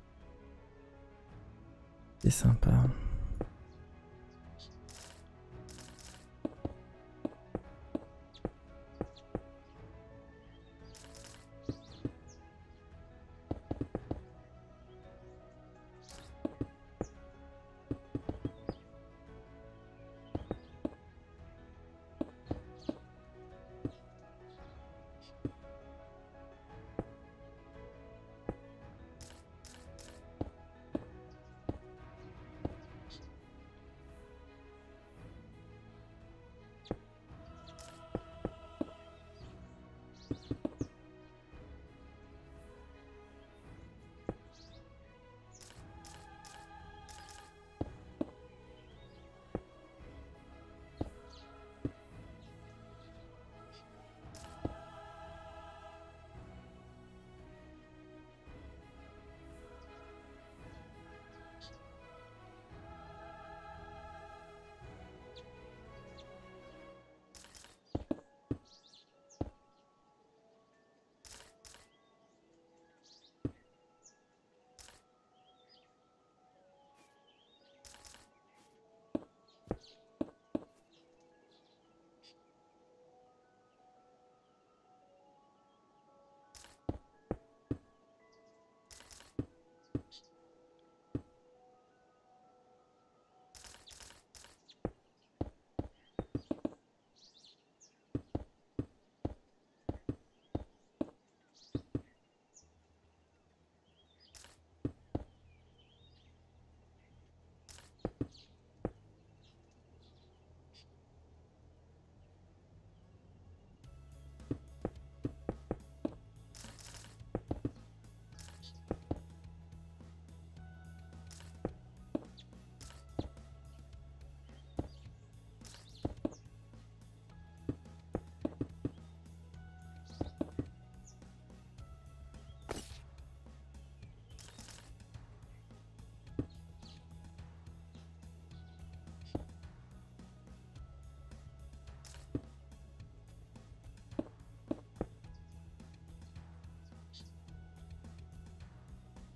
C'est sympa.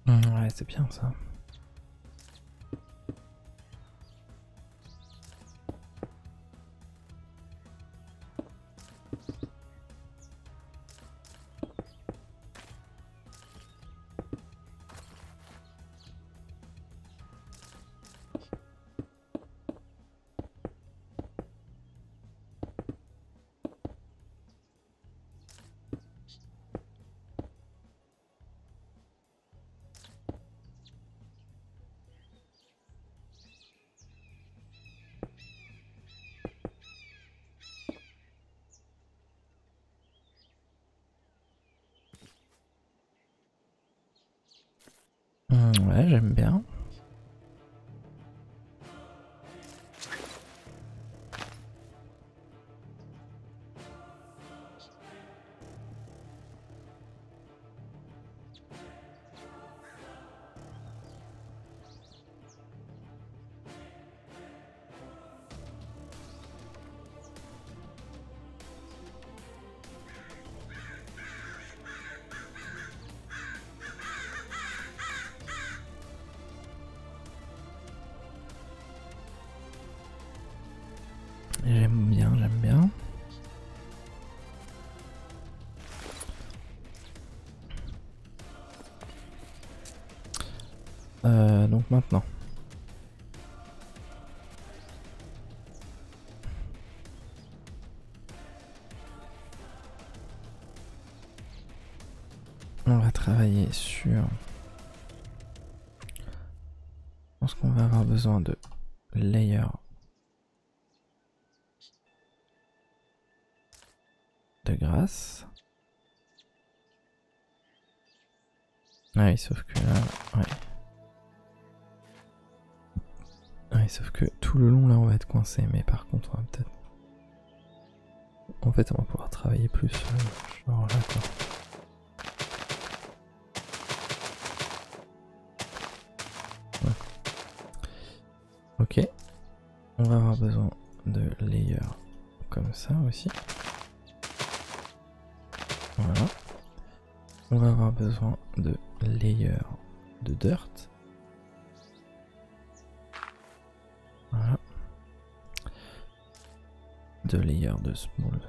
Ouais, c'est bien ça. Ouais, j'aime bien. J'aime bien, j'aime bien. Donc maintenant. On va travailler sur... Je pense qu'on va avoir besoin de layer de grâce. Ah oui, sauf que là... Ouais. Ouais, sauf que tout le long là on va être coincé, mais par contre on va peut-être... En fait on va pouvoir travailler plus genre là quoi. Ouais. Ok. On va avoir besoin de layer comme ça aussi. Voilà. On va avoir besoin de layer de dirt. Voilà. De layer de smalls.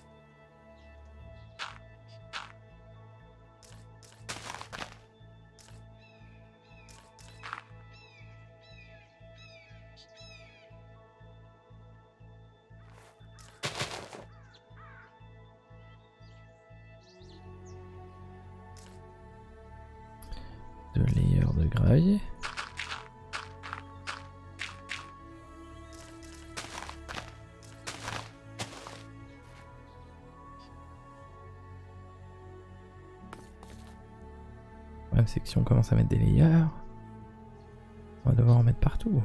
De layer de gravier. Le problème c'est que si on commence à mettre des layers, on va devoir en mettre partout.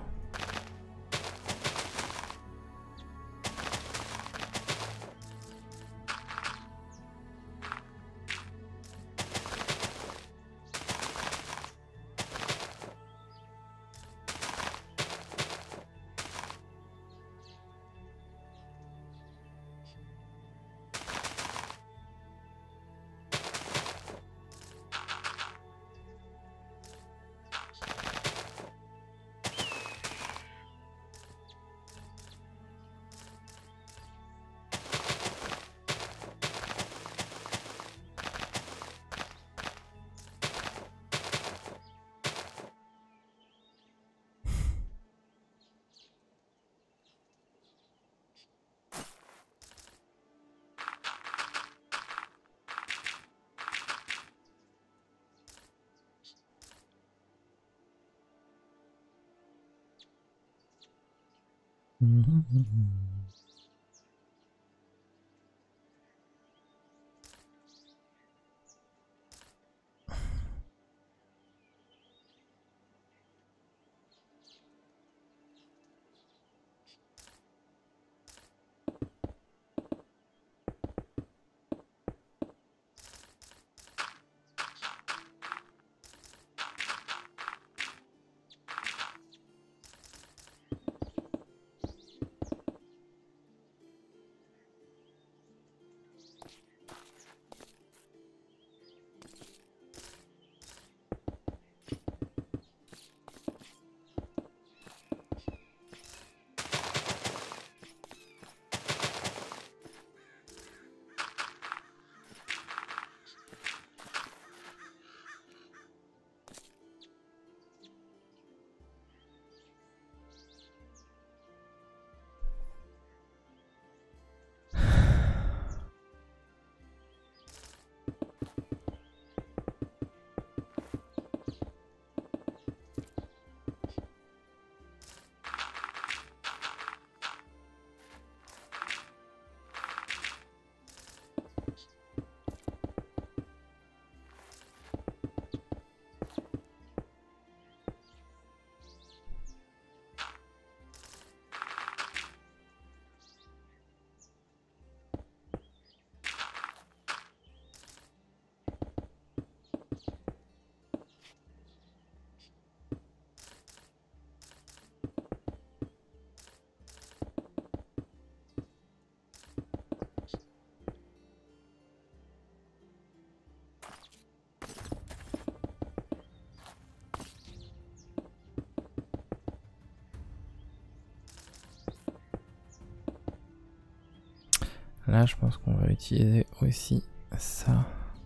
Là, je pense qu'on va utiliser aussi ça.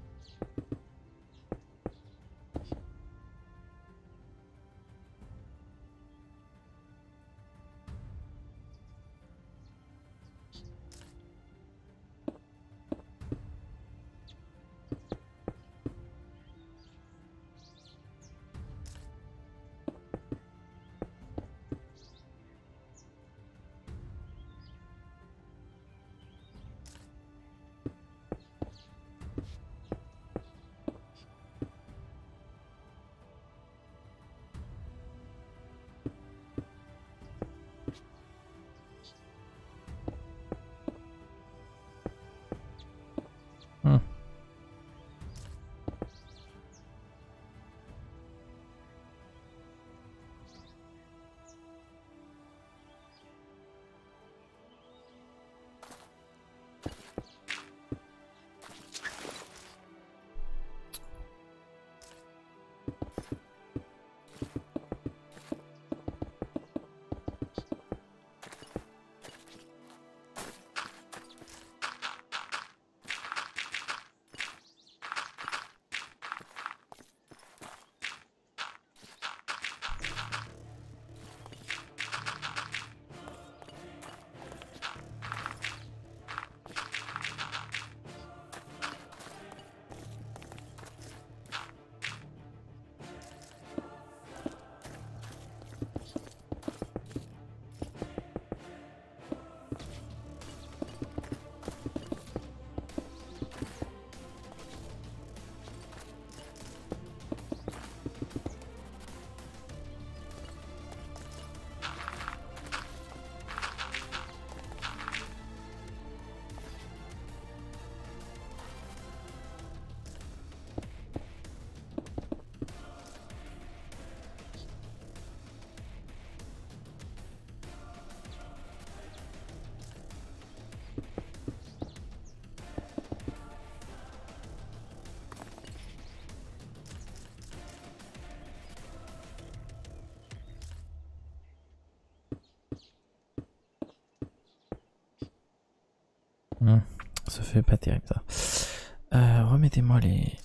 Ça fait pas terrible ça. Remettez-moi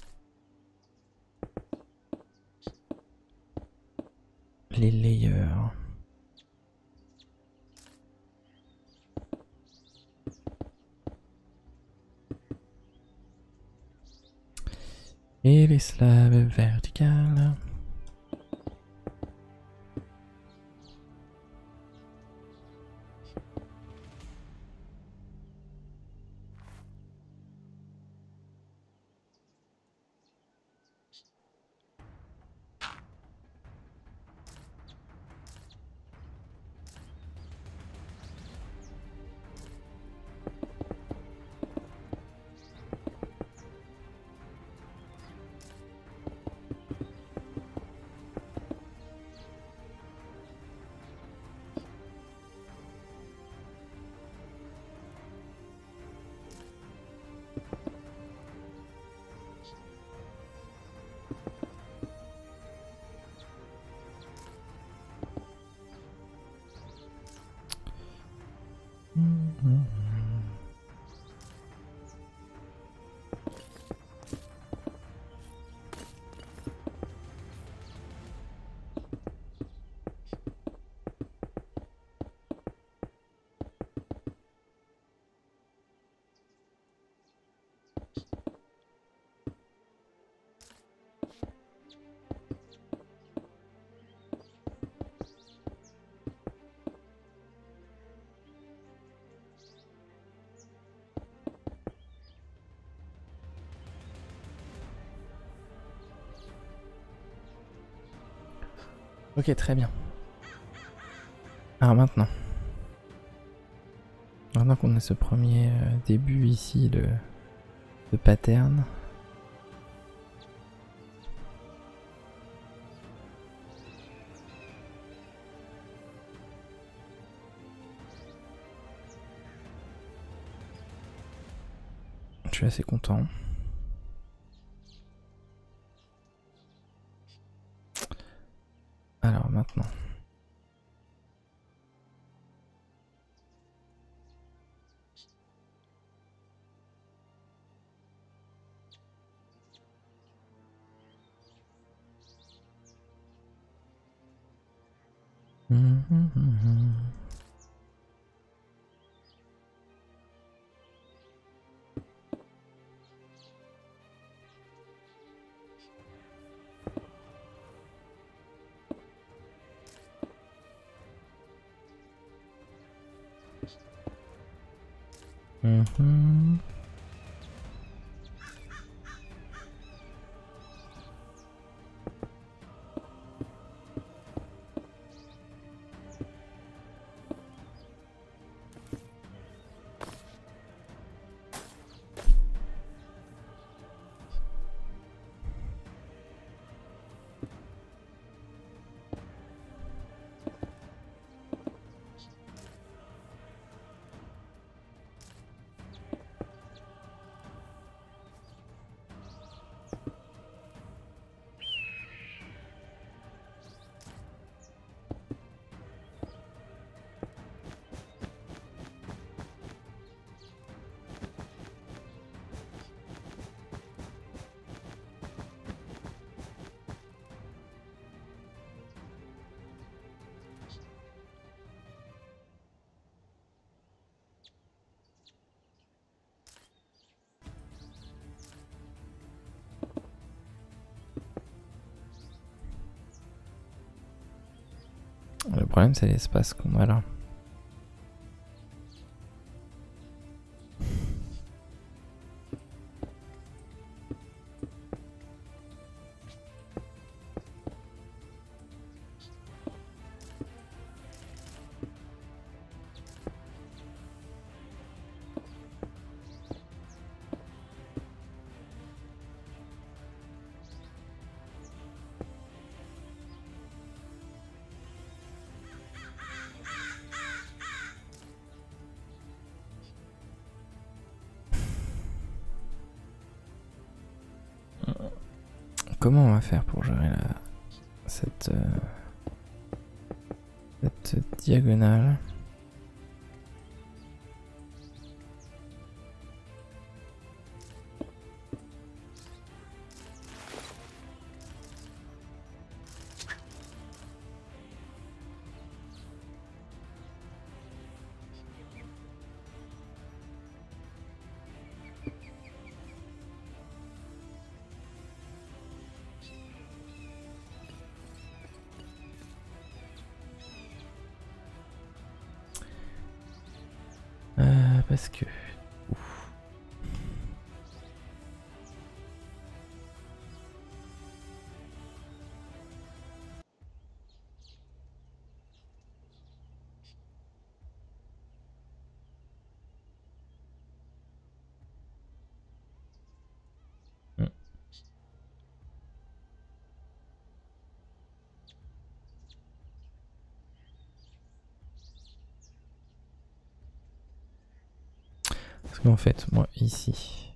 les layers. Et les slabs verticales. Ok, très bien. Alors maintenant qu'on a ce premier début ici de pattern, je suis assez content. Alors maintenant, Le problème, c'est l'espace qu'on a là. Comment on va faire pour gérer cette diagonale? Parce que... Ouf. Parce qu'en fait, moi, ici...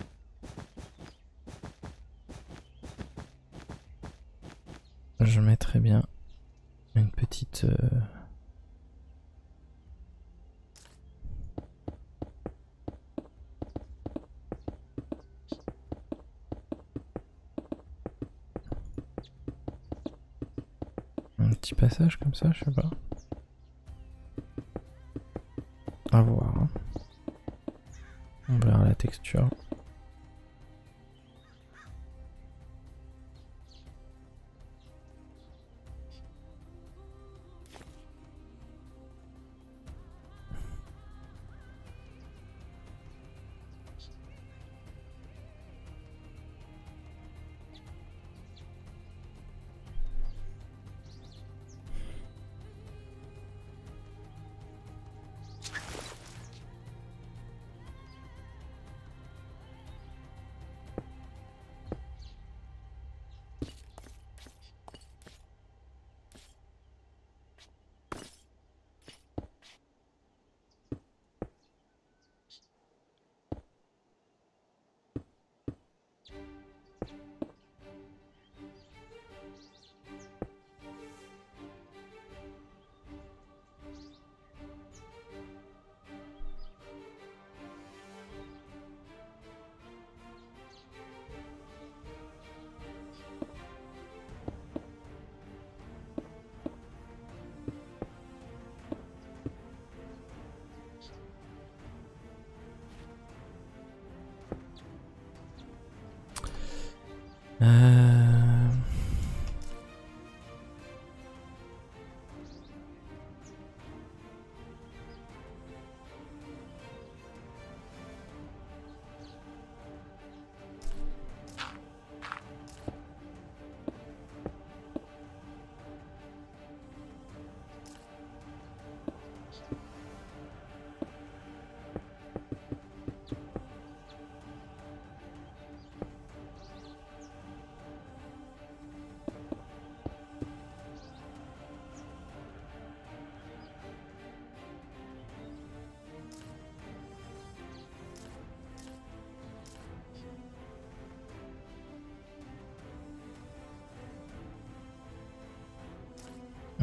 Je mettrais bien une petite... un petit passage comme ça, je sais pas. À voir. Hein. On verra la texture.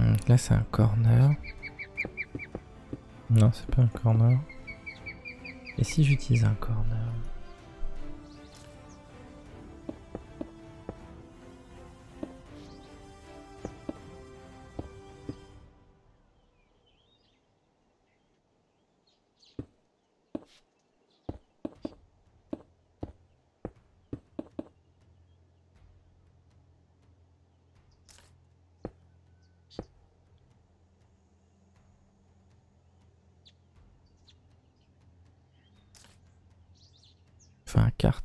Donc là c'est un corner. Non, c'est pas un corner. Et si j'utilise un corner? Enfin, carte.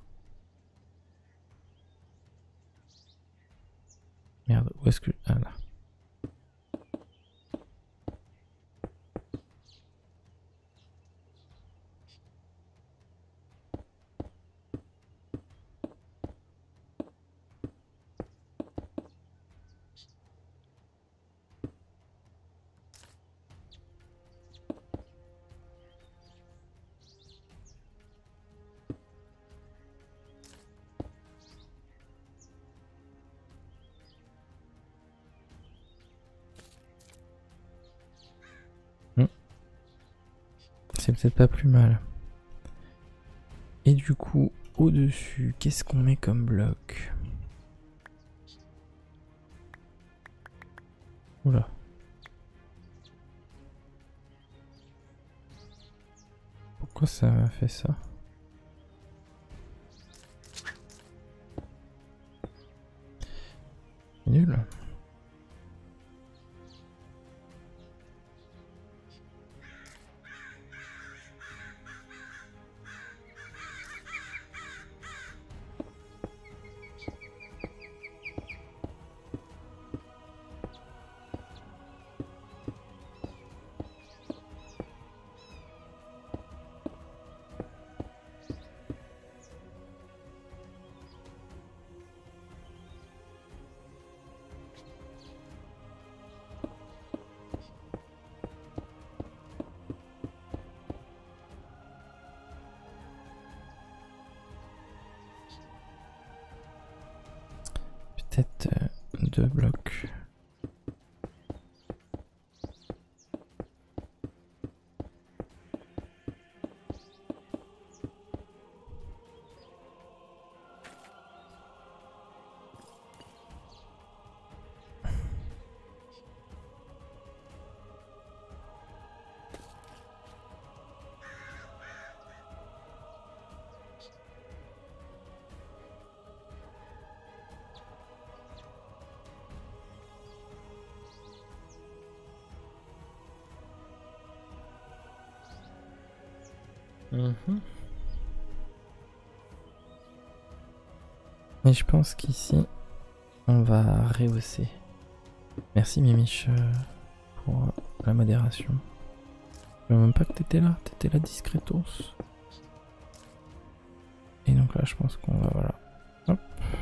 Merde, où est-ce que... Ah là. C'est peut-être pas plus mal. Et du coup, au-dessus, qu'est-ce qu'on met comme bloc? Oula. Pourquoi ça m'a fait ça? Nul. Peut-être 2 blocs. Mais je pense qu'ici, on va rehausser. Merci Mimiche pour la modération. Je ne même pas que t'étais là discretos. Et donc là, je pense qu'on va, voilà. Hop.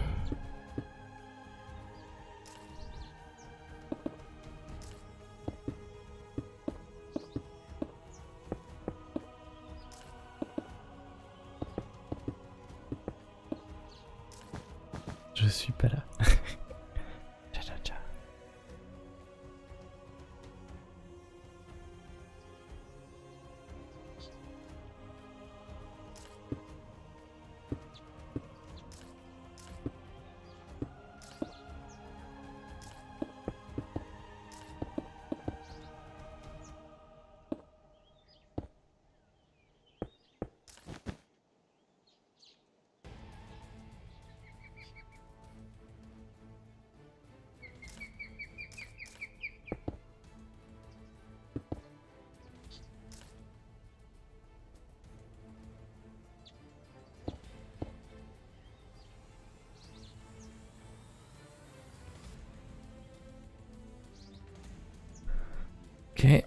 Je suis pas là. Tcha tcha tcha. Ok.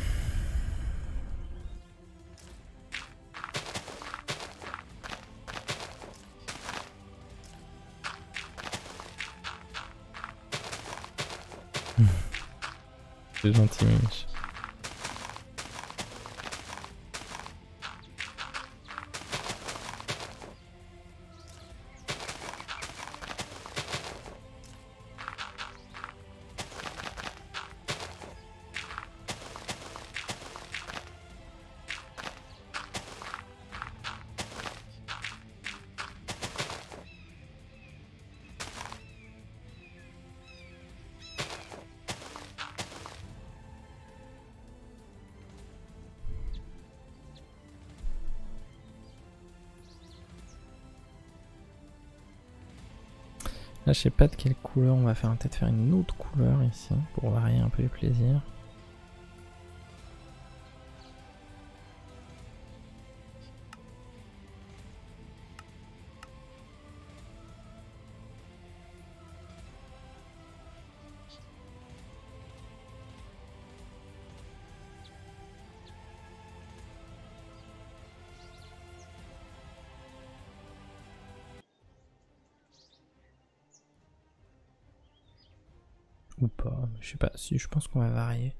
C'est gentil, Mimiche. Là, je sais pas de quelle couleur on va faire. Peut-être faire une autre couleur ici pour varier un peu les plaisirs. Ou pas, je sais pas, si je pense qu'on va varier.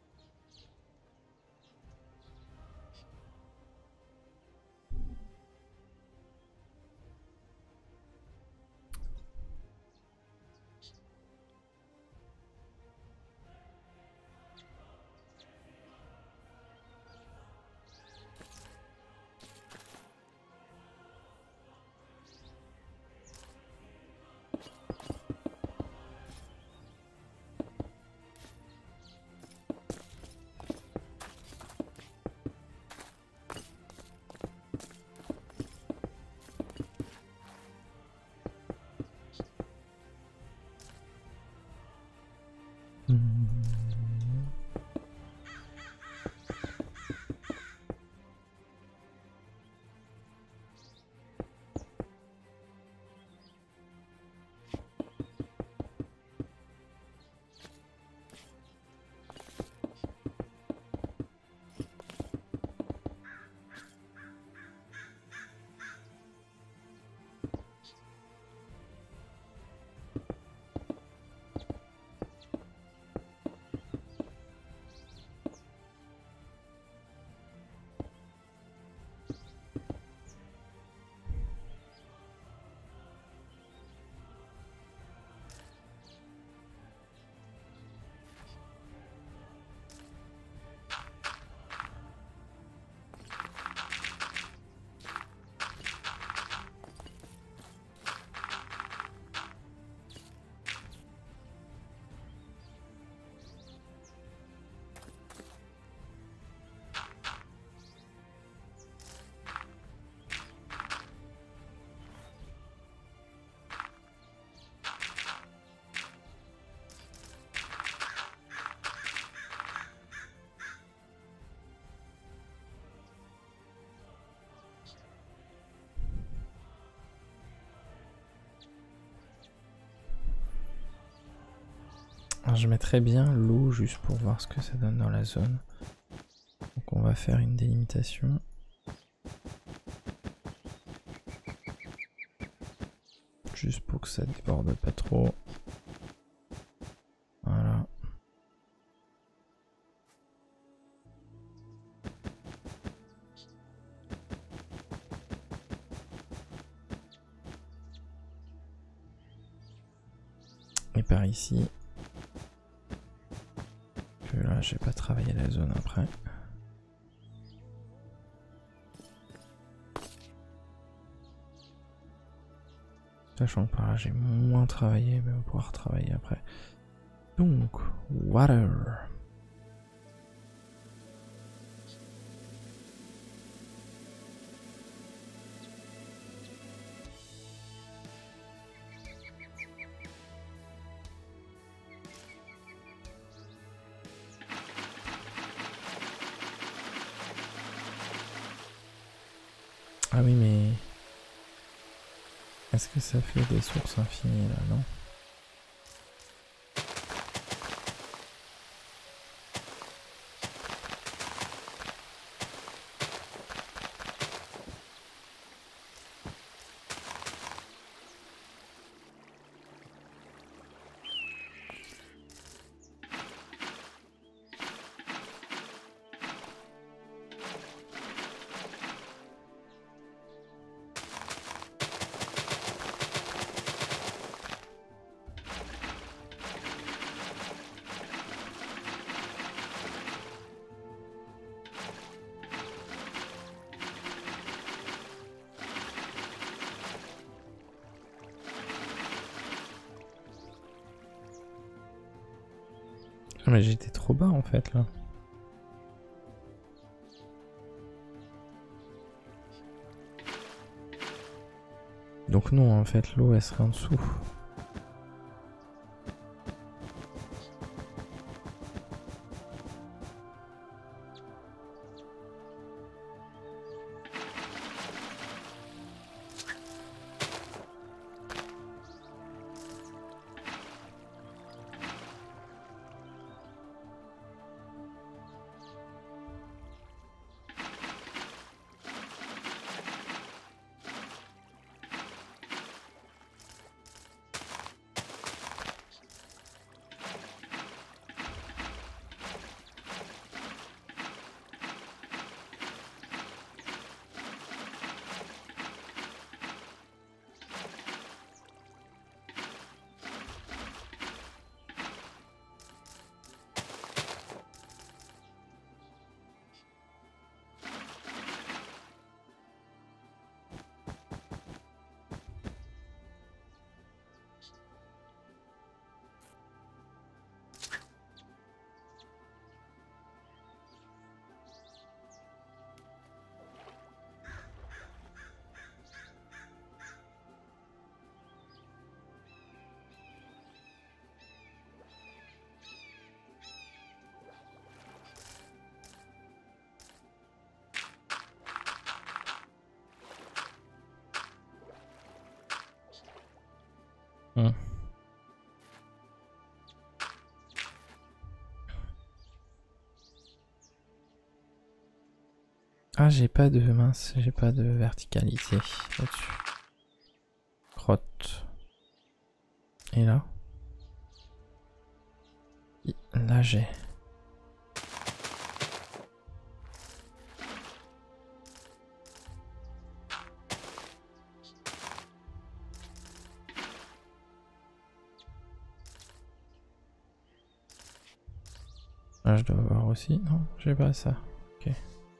Alors, je mettrais bien l'eau juste pour voir ce que ça donne dans la zone. Donc on va faire une délimitation. Juste pour que ça déborde pas trop. Voilà. Et par ici. Que là, j'ai pas travaillé la zone après. Sachant que par là, j'ai moins travaillé, mais on va pouvoir travailler après. Donc, water. Ah oui, mais est-ce que ça fait des sources infinies là, non? Ah, mais j'étais trop bas en fait là. Donc non, en fait l'eau elle serait en dessous. Ah, j'ai pas de mince, j'ai pas de verticalité là-dessus. Crotte. Et là? Là j'ai. Là je dois avoir aussi. Non, j'ai pas ça. Ok.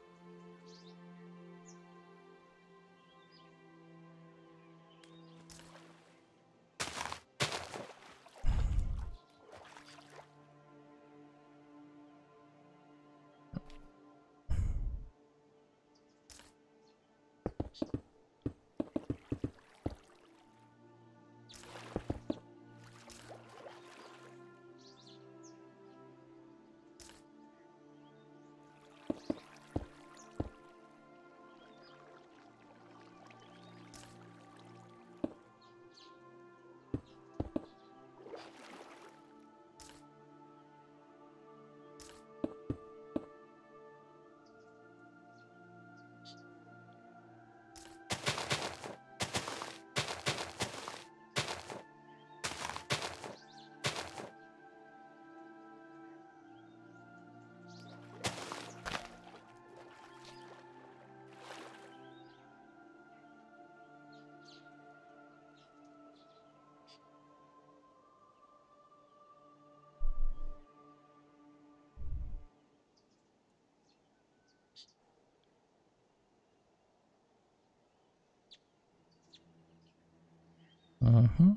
Mhm.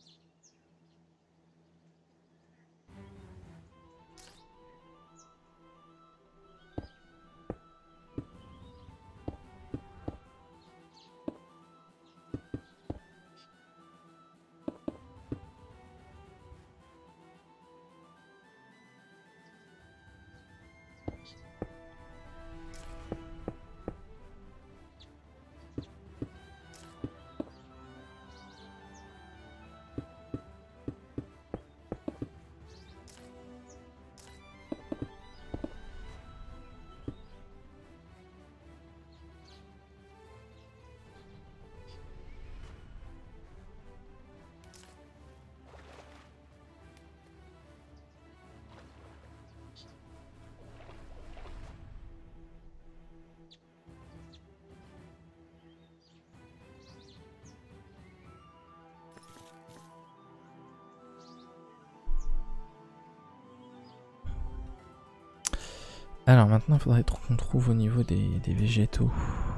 Alors maintenant, il faudrait qu'on trouve au niveau des végétaux.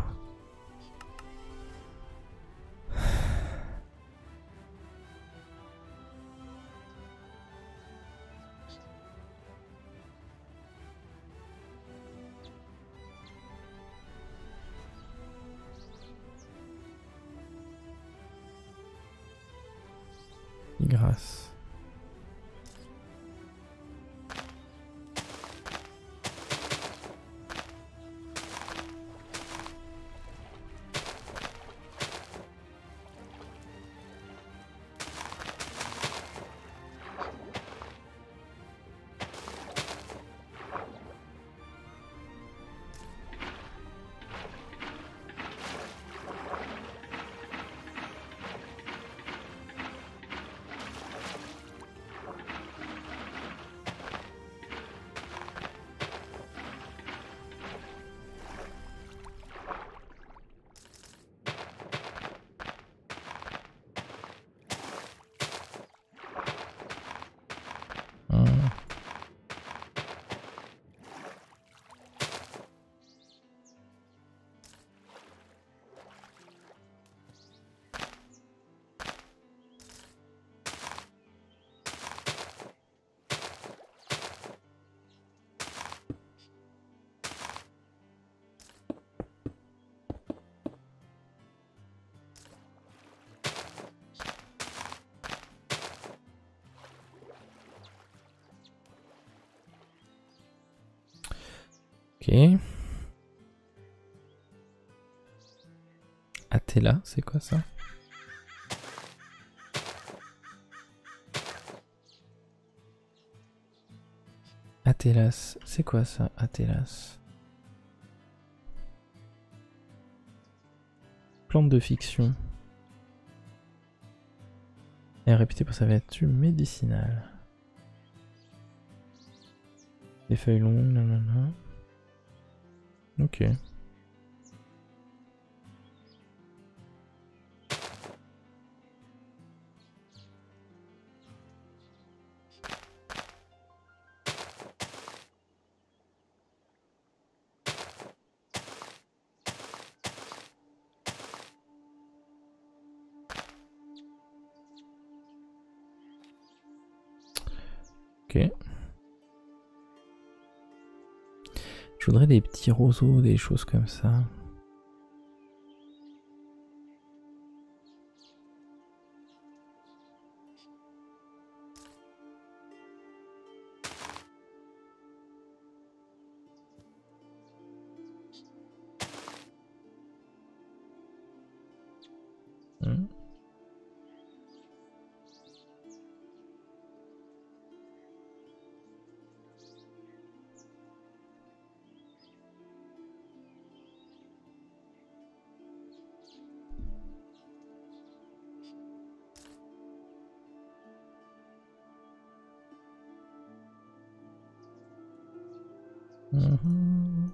Grâce. Ok. Athéla, c'est quoi ça? Athélas, c'est quoi ça, Athélas? Plante de fiction. Elle est réputée pour sa vertu médicinale. Les feuilles longues, nanana. Ok. Ok. Je voudrais des petits roseaux, des choses comme ça. Hmm. Mhm.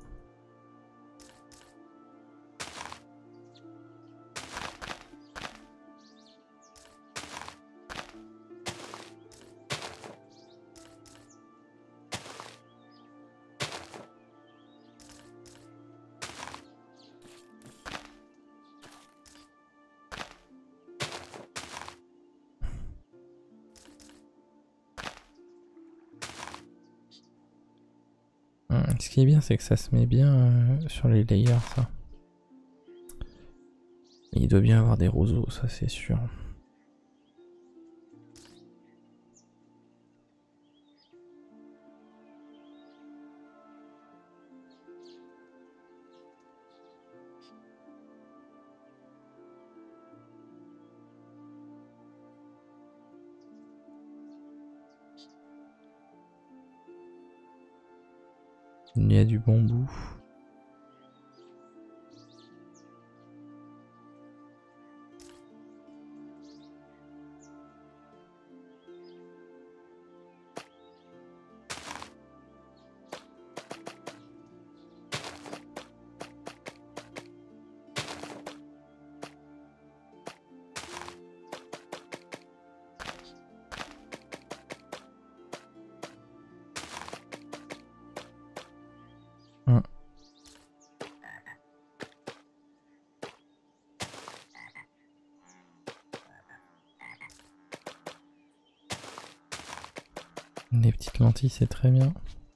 Ce qui est bien, c'est que ça se met bien sur les layers, ça. Il doit bien avoir des roseaux, ça c'est sûr. Il y a du bambou. Des petites lentilles, c'est très bien.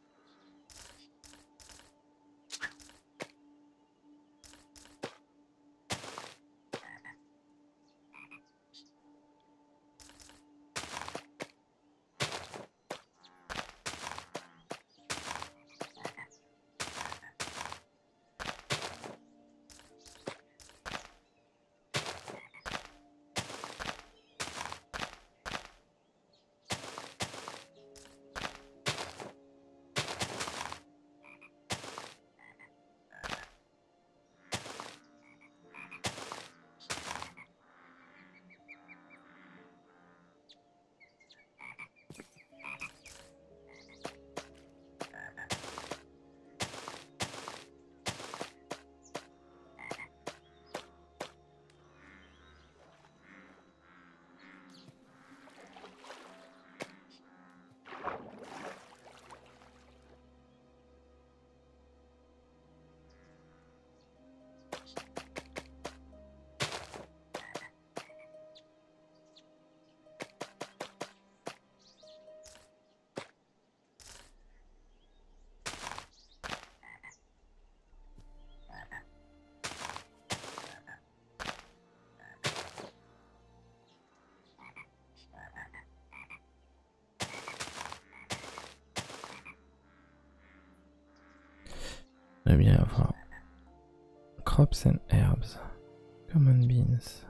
J'aime bien avoir crops and herbs, common beans.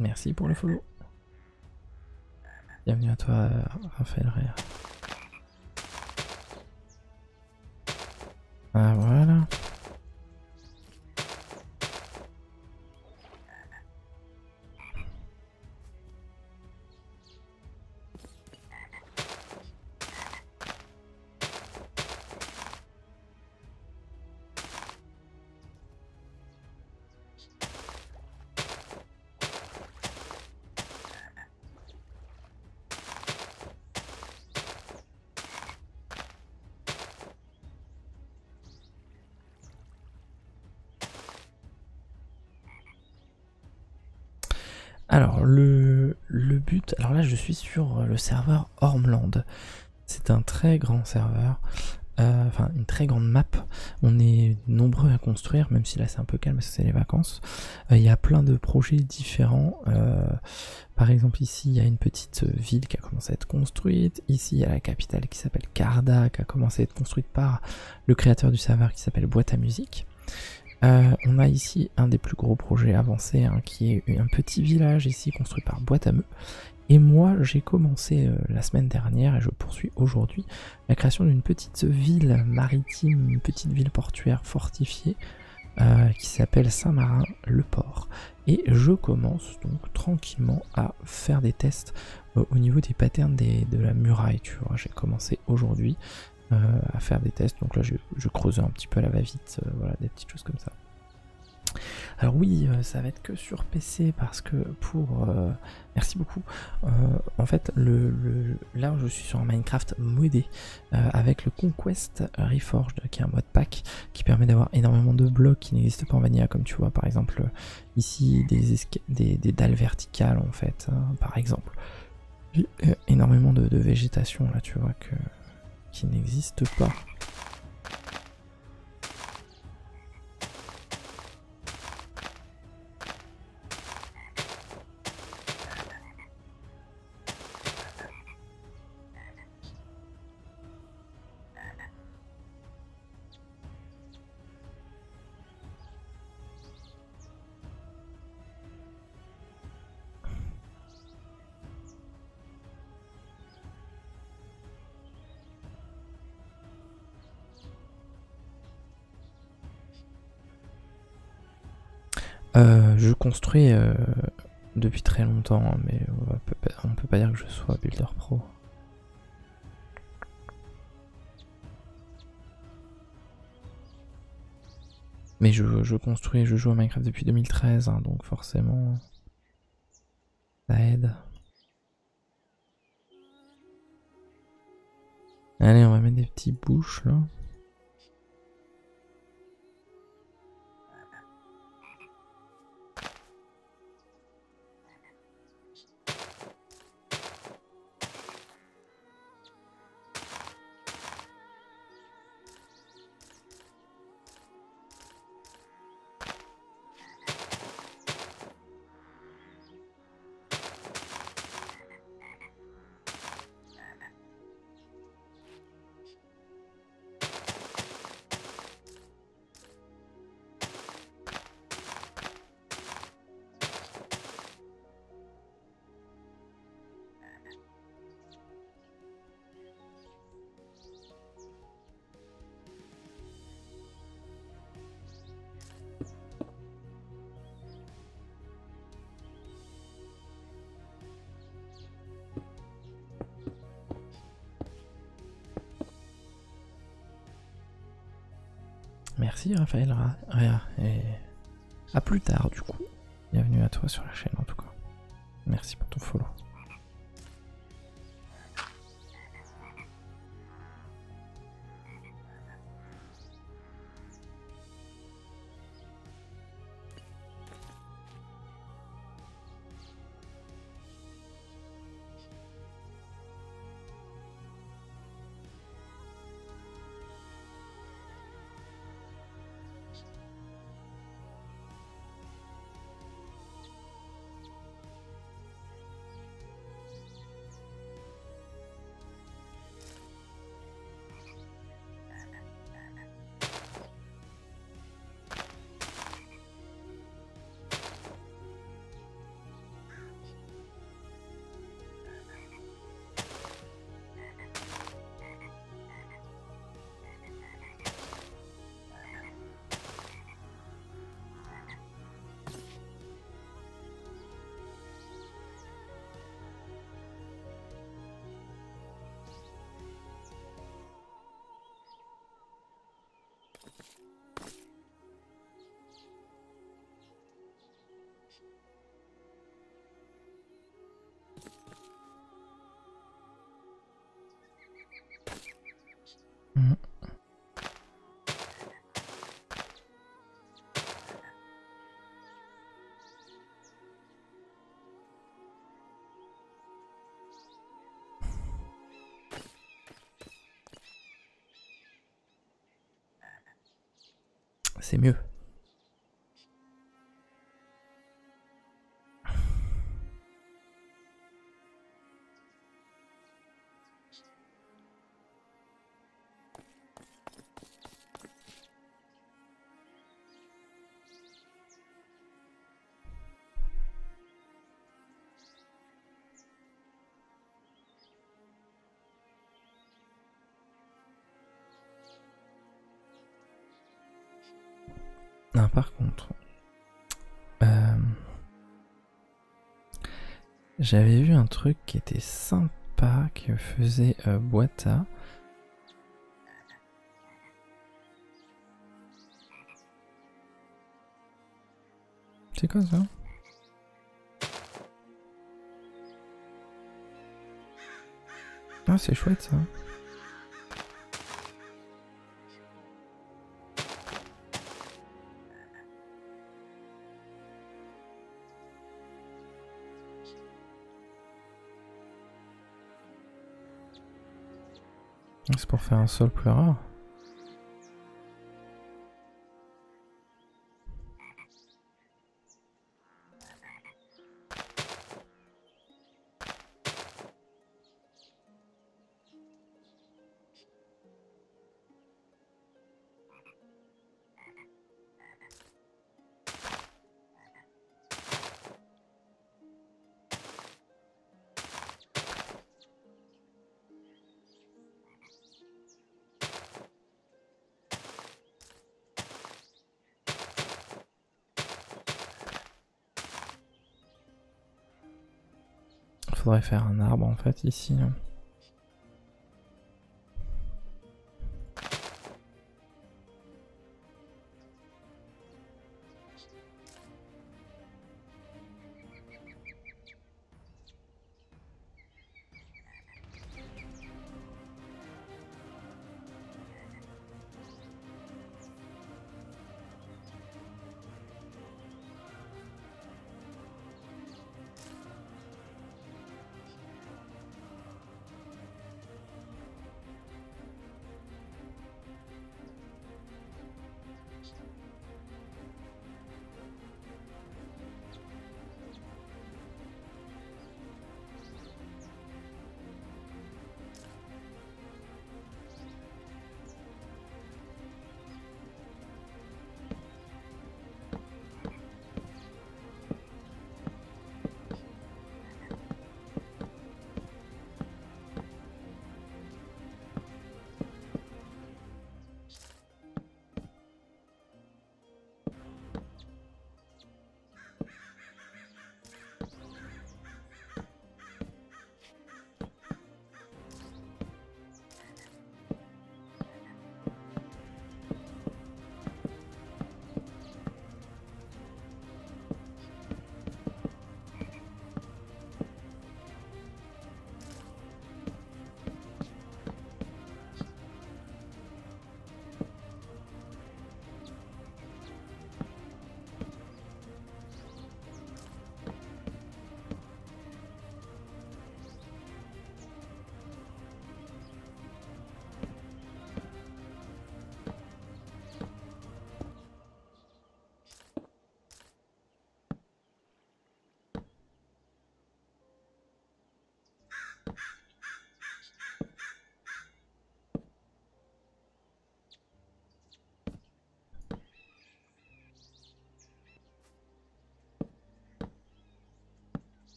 Merci pour le follow. Bienvenue à toi, Raphaël Réa. Ah voilà. Alors le but, alors là je suis sur le serveur Ormland. C'est un très grand serveur, enfin une très grande map. On est nombreux à construire, même si là c'est un peu calme parce que c'est les vacances. Il y a plein de projets différents. Par exemple ici il y a une petite ville qui a commencé à être construite. Ici il y a la capitale qui s'appelle Karda, qui a commencé à être construite par le créateur du serveur qui s'appelle Boîte à musique. On a ici un des plus gros projets avancés, hein, qui est un petit village ici construit par Boîte à Meux. Et moi j'ai commencé la semaine dernière et je poursuis aujourd'hui la création d'une petite ville maritime, une petite ville portuaire fortifiée qui s'appelle Saint-Marin-le-Port. Et je commence donc tranquillement à faire des tests au niveau des patterns de la muraille, tu vois. J'ai commencé aujourd'hui à faire des tests, donc là je creuse un petit peu à la va-vite, voilà, des petites choses comme ça. Alors oui, ça va être que sur PC parce que pour... merci beaucoup. En fait, là je suis sur un Minecraft modé avec le Conquest Reforged, qui est un mode pack qui permet d'avoir énormément de blocs qui n'existent pas en vanilla, comme tu vois par exemple ici des dalles verticales en fait, hein, par exemple. Énormément de végétation là, tu vois, qui n'existe pas. Je construis depuis très longtemps, mais on peut pas dire que je sois builder pro. Mais je construis, je joue à Minecraft depuis 2013, hein, donc forcément ça aide. Allez, on va mettre des petits bouches là. Merci Raphaël Réa, et à plus tard du coup. Bienvenue à toi sur la chaîne en tout cas. Merci pour ton follow. c'est mieux. Non, par contre, j'avais vu un truc qui était sympa que faisait Boita. C'est quoi ça? Ah, c'est chouette ça. C'est pour faire un sol plus rare. Faudrait faire un arbre en fait ici.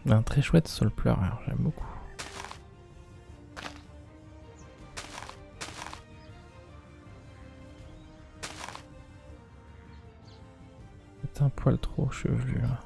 Un très chouette Soul Pleureur, j'aime beaucoup. C'est un poil trop chevelu là.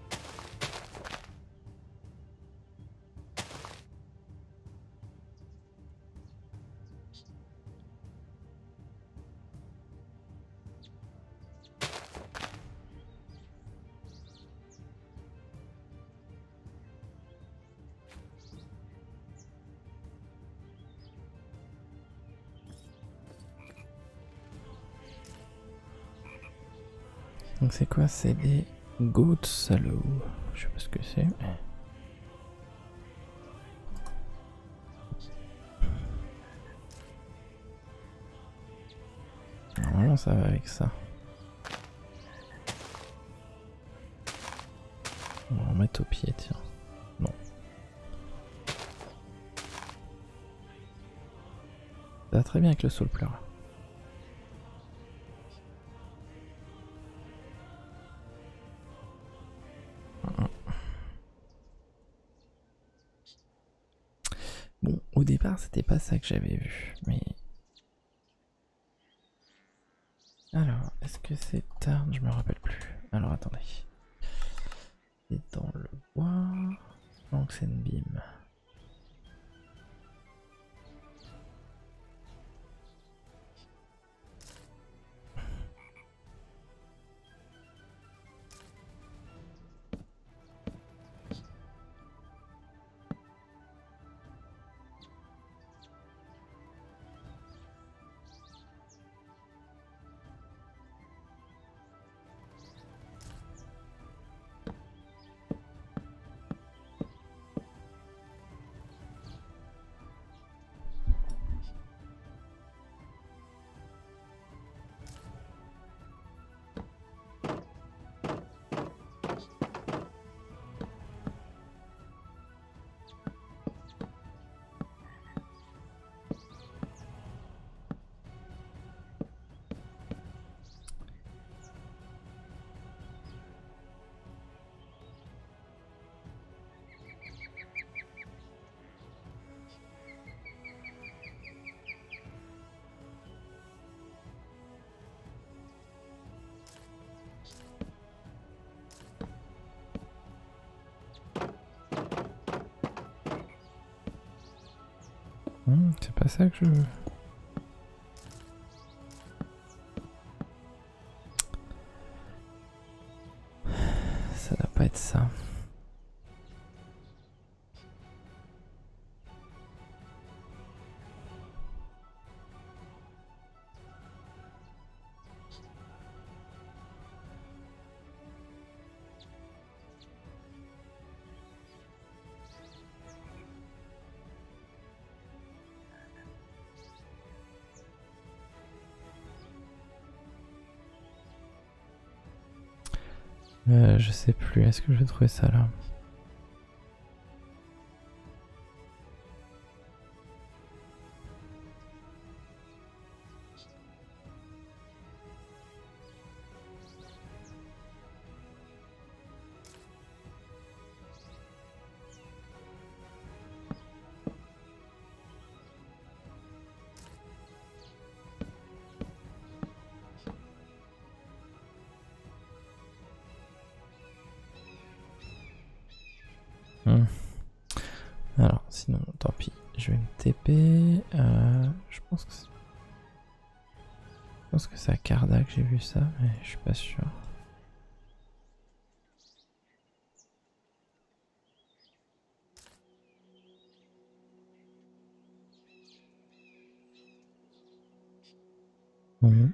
Donc c'est quoi? C'est des Goat Sallow. Je sais pas ce que c'est. Mais... normalement ça va avec ça. On va en mettre au pied, tiens. Non. Ça va très bien avec le Soul Pleureur. Bon, au départ, c'était pas ça que j'avais vu, mais... alors, est-ce que c'est tard? Je me rappelle plus. Alors, attendez. C'est dans le bois... Lanxenbeam. C'est pas ça que je veux. Ça doit pas être ça. Je sais plus, est-ce que je vais trouver ça là? Alors, sinon, tant pis. Je vais me TP. Je pense que c'est à Carda que j'ai vu ça, mais je suis pas sûr. Mmh.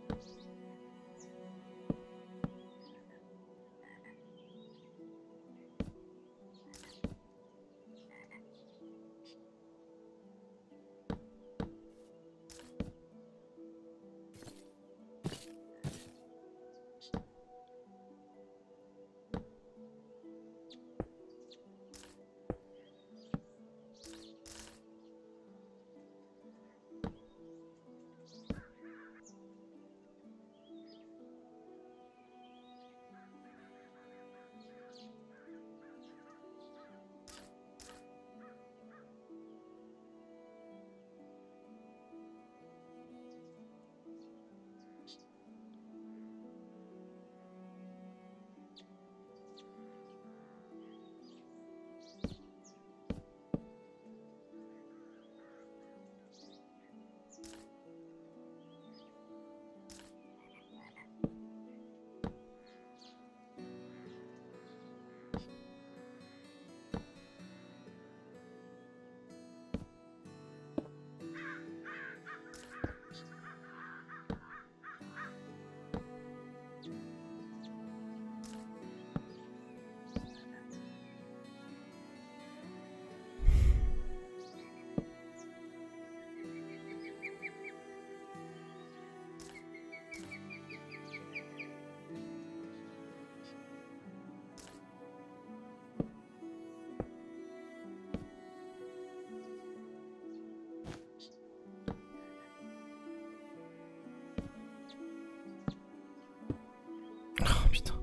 Oh putain.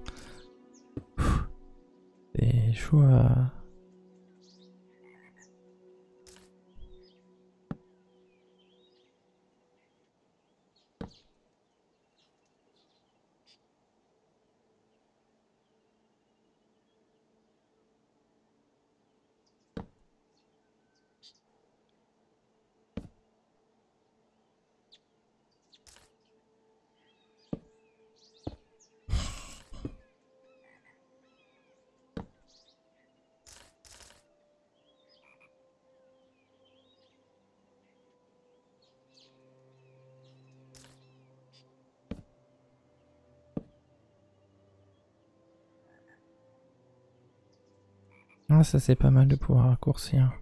C'est chaud à... Ah, ça c'est pas mal de pouvoir raccourcir.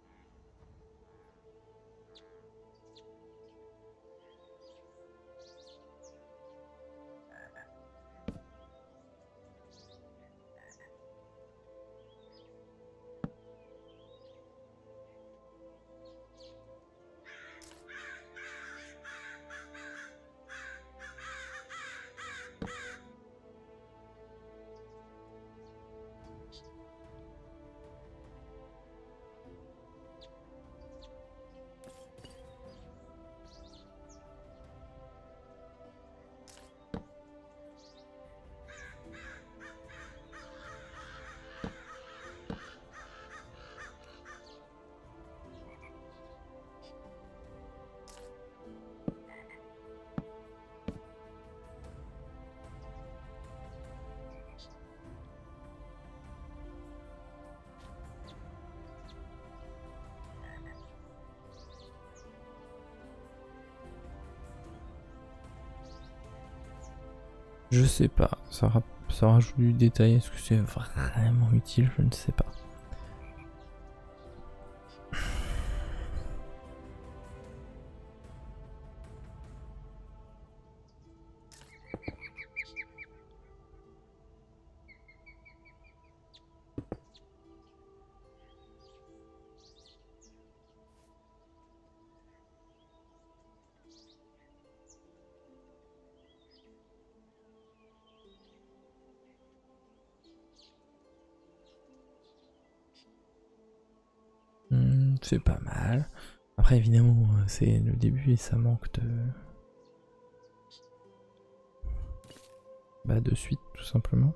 Je sais pas, ça rajoute du détail, est-ce que c'est vraiment utile? Je ne sais pas. C'est pas mal. Après évidemment c'est le début et ça manque de suite tout simplement.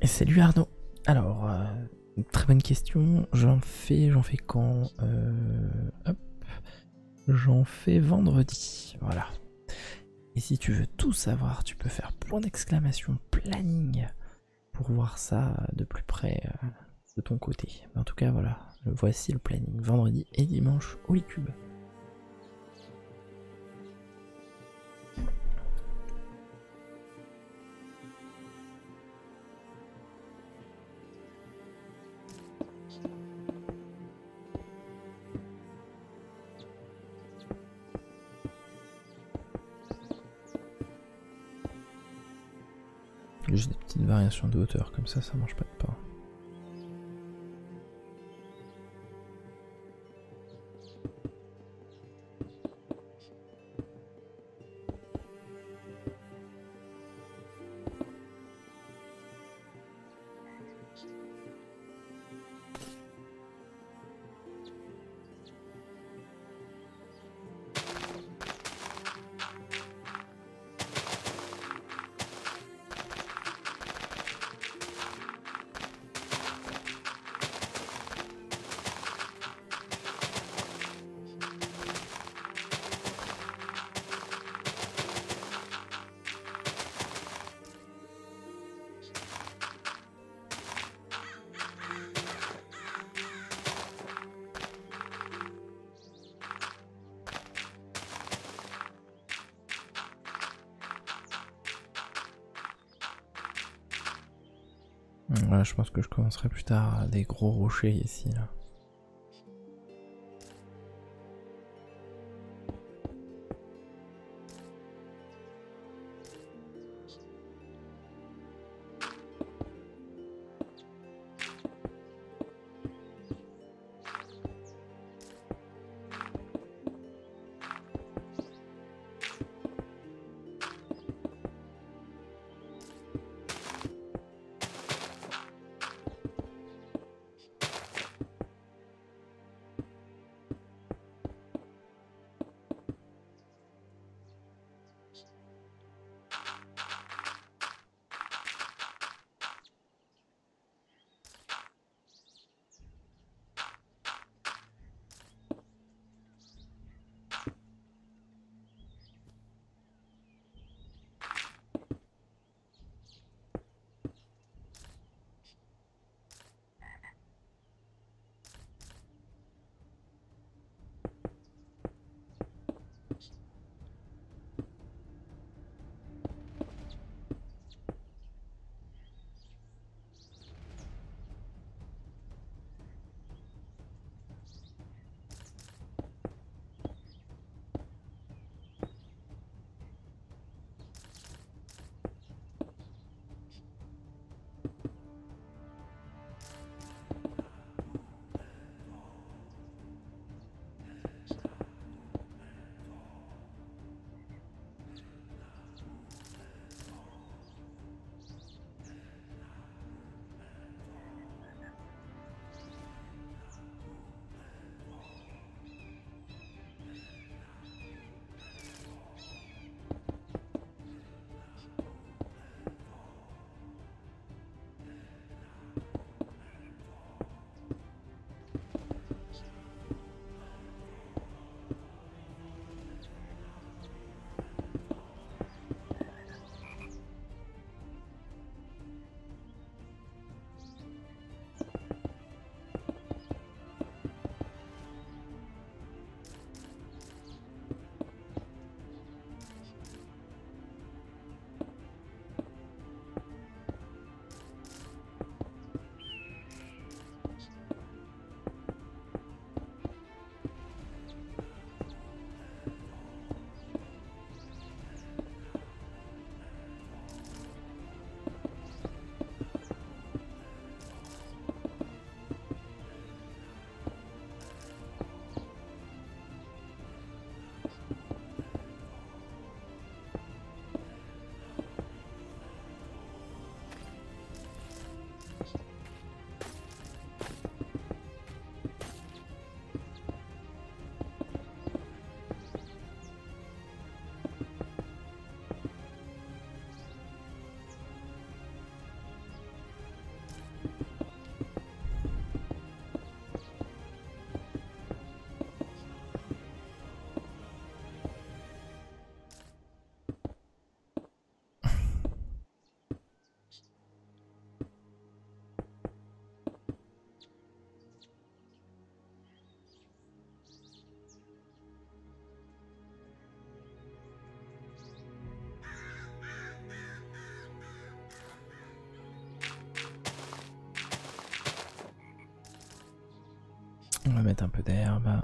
Salut Arnaud. Alors, très bonne question. J'en fais quand hop, j'en fais vendredi. Voilà. Et si tu veux tout savoir, tu peux faire point d'exclamation planning pour voir ça de plus près de ton côté. Mais en tout cas, voilà. Voici le planning vendredi et dimanche au Licube. Juste des petites variations de hauteur, comme ça mange pas de pain. Voilà, je pense que je commencerai plus tard des gros rochers ici là. On va mettre un peu d'herbe.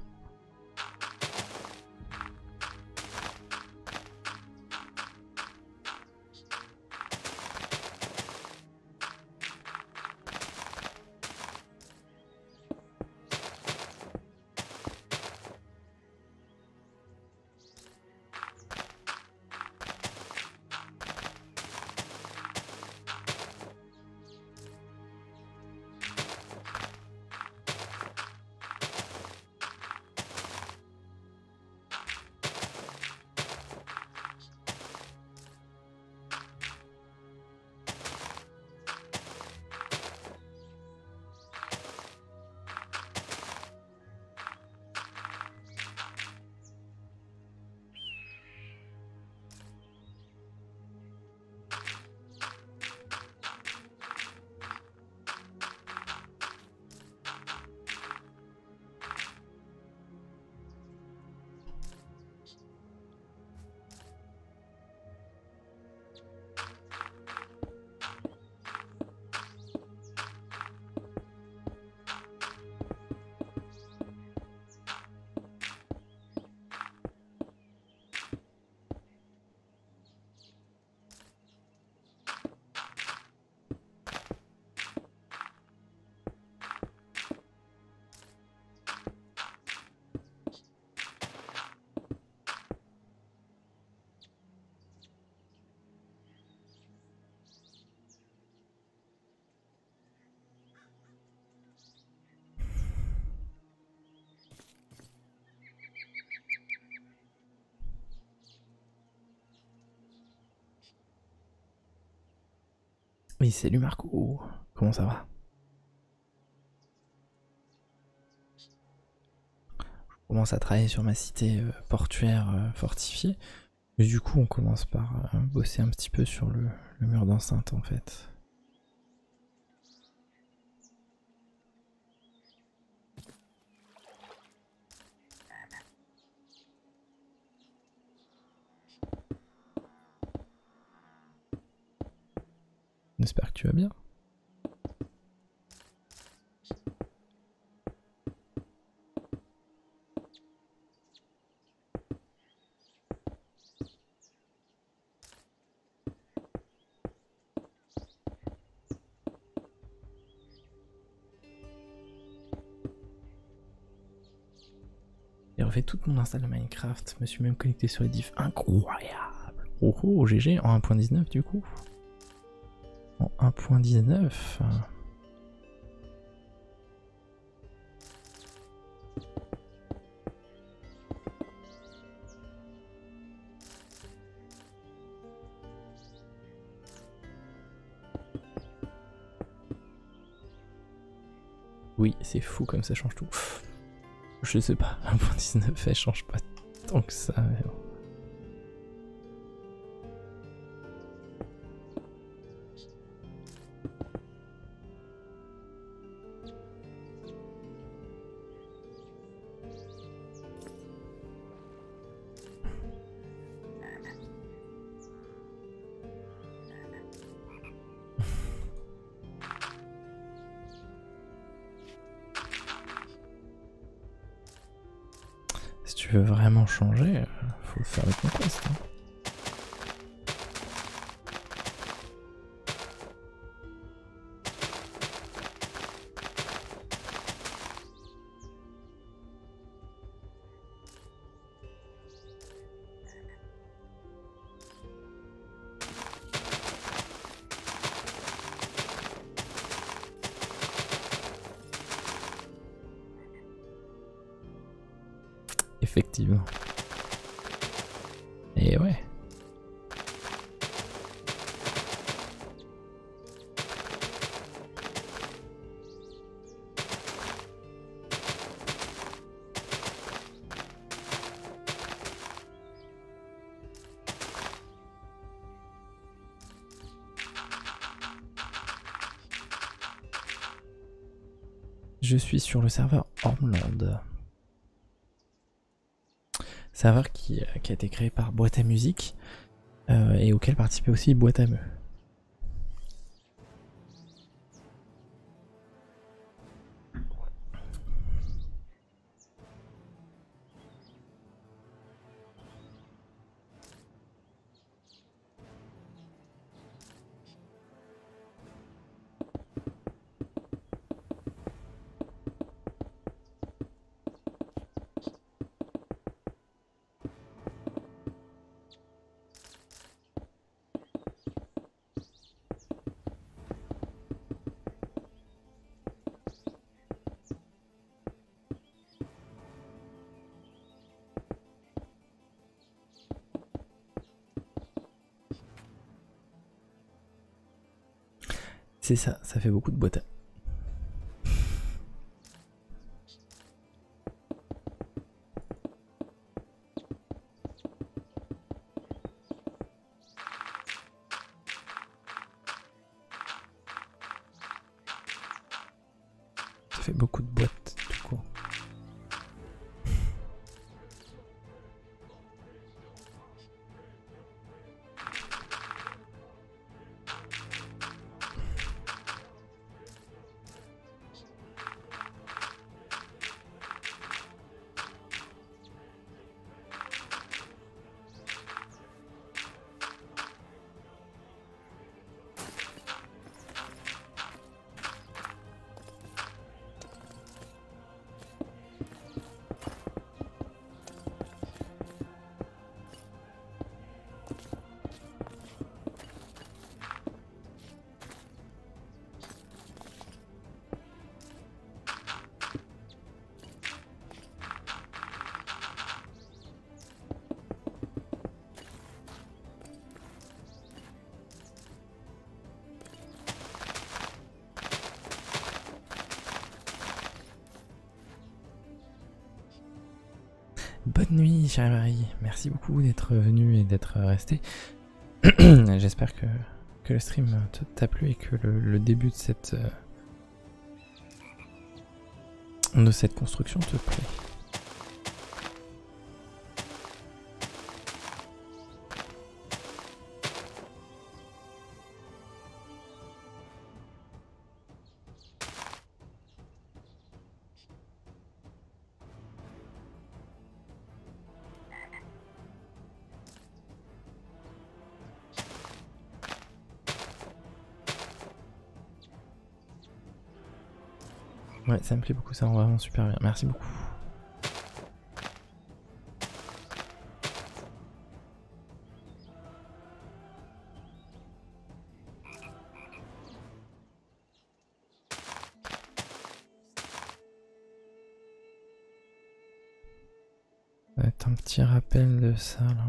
Oui, salut Marco, comment ça va? Je commence à travailler sur ma cité portuaire fortifiée. Et du coup, on commence par bosser un petit peu sur le mur d'enceinte en fait. J'espère que tu vas bien. J'ai refait toute mon install de Minecraft, me suis même connecté sur les diffs. Incroyable! Oh oh, GG en 1.19 du coup. En 1.19. Oui, c'est fou comme ça change tout. Je sais pas, 1.19 elle change pas tant que ça. Mais bon. Si tu veux vraiment changer, faut faire le conquest. Hein. Effectivement. Et ouais. Je suis sur le serveur Hormland. Serveur qui a été créé par Boîte à Musique et auquel participait aussi Boîte à Meu. C'est ça, ça fait beaucoup de boîtes. Ça fait beaucoup de boîtes, tout court. Bonne nuit, chère Marie. Merci beaucoup d'être venu et d'être resté. J'espère que le stream t'a plu et que le début de cette construction te plaît. Ouais, ça me plaît beaucoup, ça rend vraiment super bien. Merci beaucoup. Ça va être un petit rappel de ça là.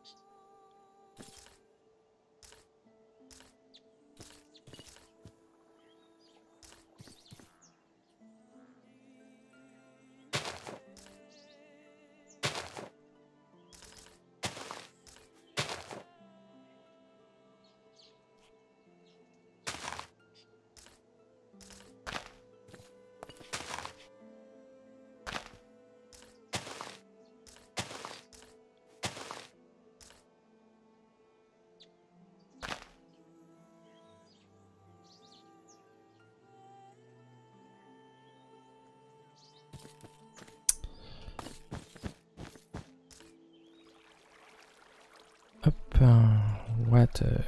Hop, water.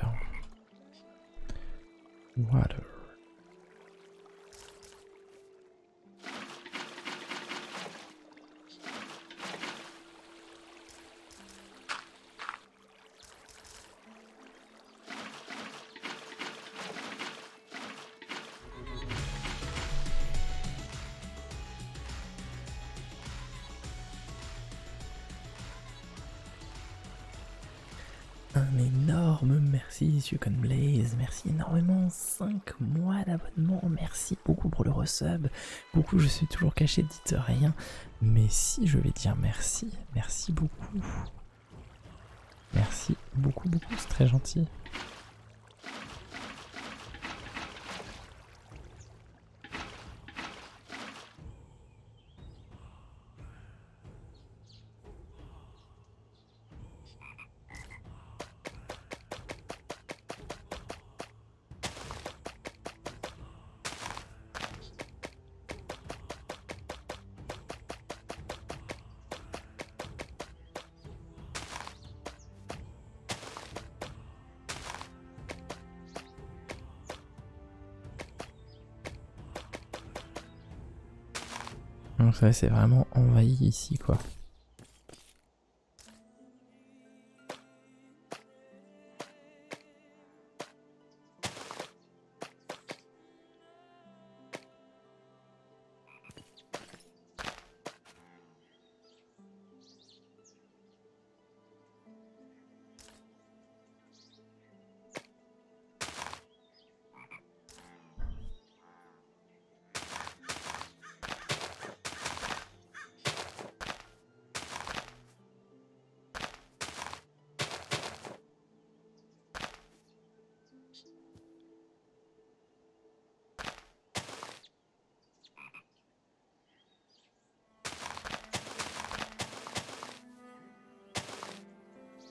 Water. Un énorme merci, Sucon Blaze, merci énormément, 5 mois d'abonnement, merci beaucoup pour le resub, beaucoup je suis toujours caché, dites rien, mais si je vais dire merci, merci beaucoup, merci beaucoup, c'est très gentil. Donc ça c'est vraiment envahi ici quoi.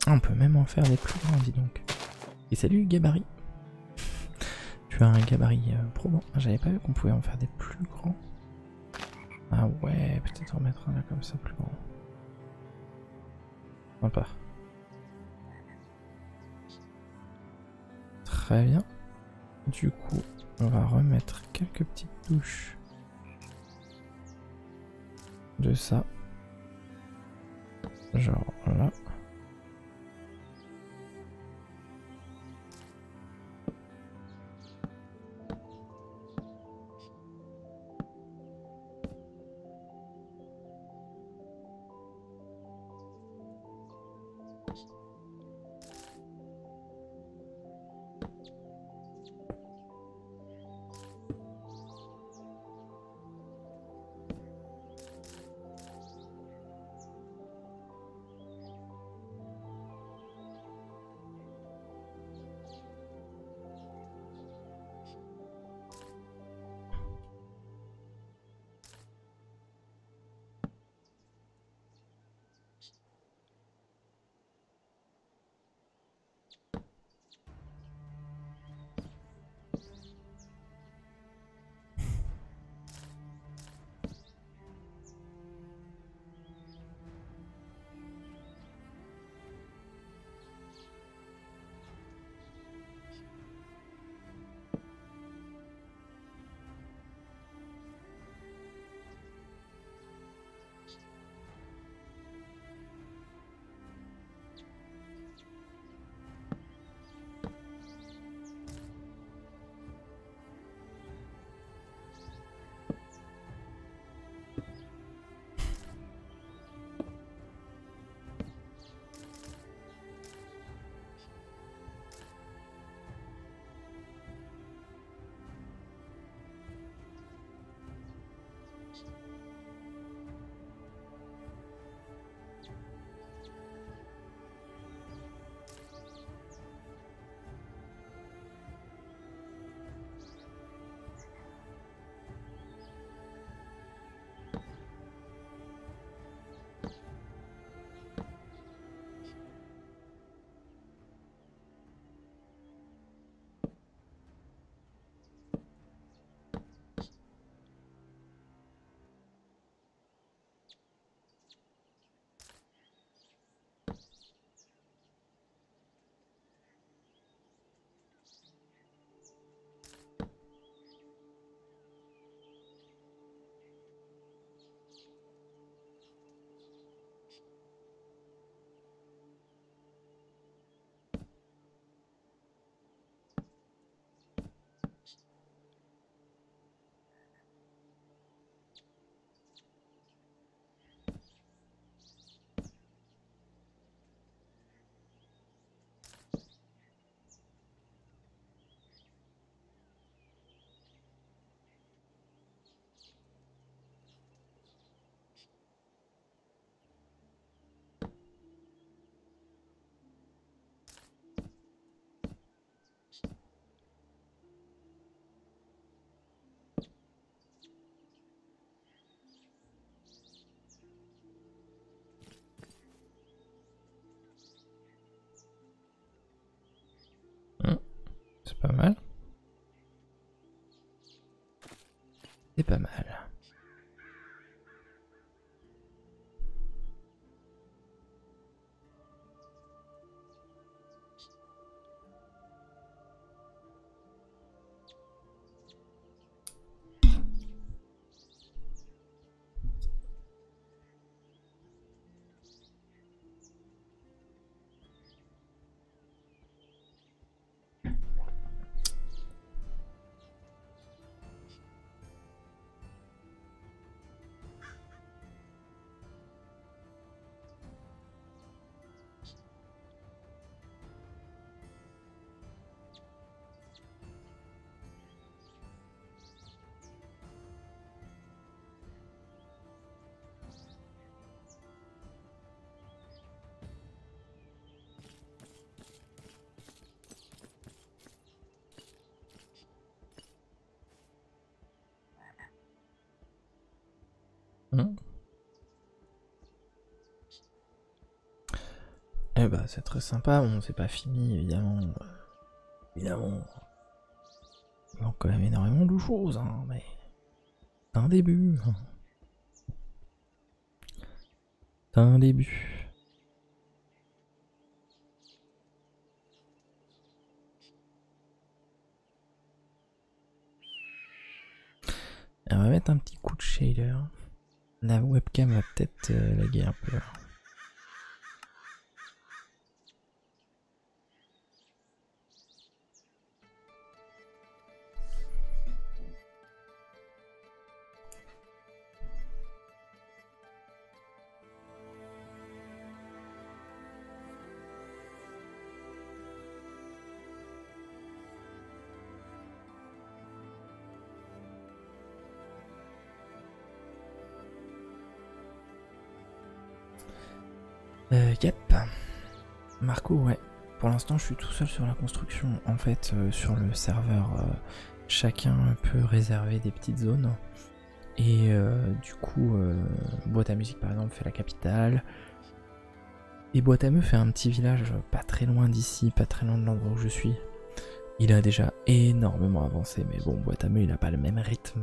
Ah, on peut même en faire des plus grands, dis donc. Et salut gabarit. Tu as un gabarit probant. J'avais pas vu qu'on pouvait en faire des plus grands. Ah ouais, peut-être en mettre un là comme ça plus grand. Sympa. Très bien. Du coup, on va remettre quelques petites touches de ça. Genre là. C'est pas mal. C'est pas mal. Ouais bah c'est très sympa, bon c'est pas fini évidemment. Évidemment. Il manque quand même énormément de choses, hein, mais c'est un début. C'est un début. On va mettre un petit coup de shader. La webcam va peut-être laguer un peu. Yep. Marco, ouais. Pour l'instant, je suis tout seul sur la construction. En fait, sur le serveur, chacun peut réserver des petites zones. Et du coup, Boîte à musique, par exemple, fait la capitale. Et Boîte à me fait un petit village pas très loin d'ici, pas très loin de l'endroit où je suis. Il a déjà énormément avancé, mais bon, Boîte à me, il a pas le même rythme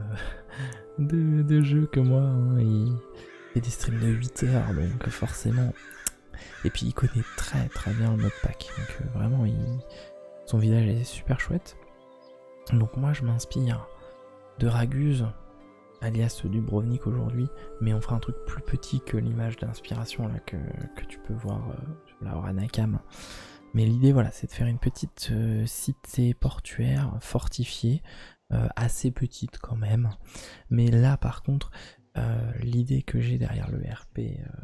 de jeu que moi. Hein. Il fait des streams de 8 heures, donc forcément... Et puis il connaît très très bien le mode pack, donc vraiment son village est super chouette. Donc moi je m'inspire de Raguse, alias Dubrovnik aujourd'hui, mais on fera un truc plus petit que l'image d'inspiration là que tu peux voir sur la Oranakam. Mais l'idée voilà, c'est de faire une petite cité portuaire fortifiée, assez petite quand même. Mais là par contre, l'idée que j'ai derrière le RP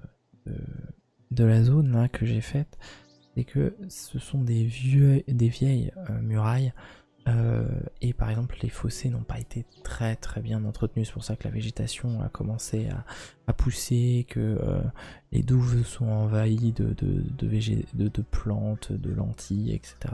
de la zone là que j'ai faite, c'est que ce sont des vieilles murailles et par exemple les fossés n'ont pas été très très bien entretenus, c'est pour ça que la végétation a commencé à pousser, que les douves sont envahies de plantes, de lentilles, etc.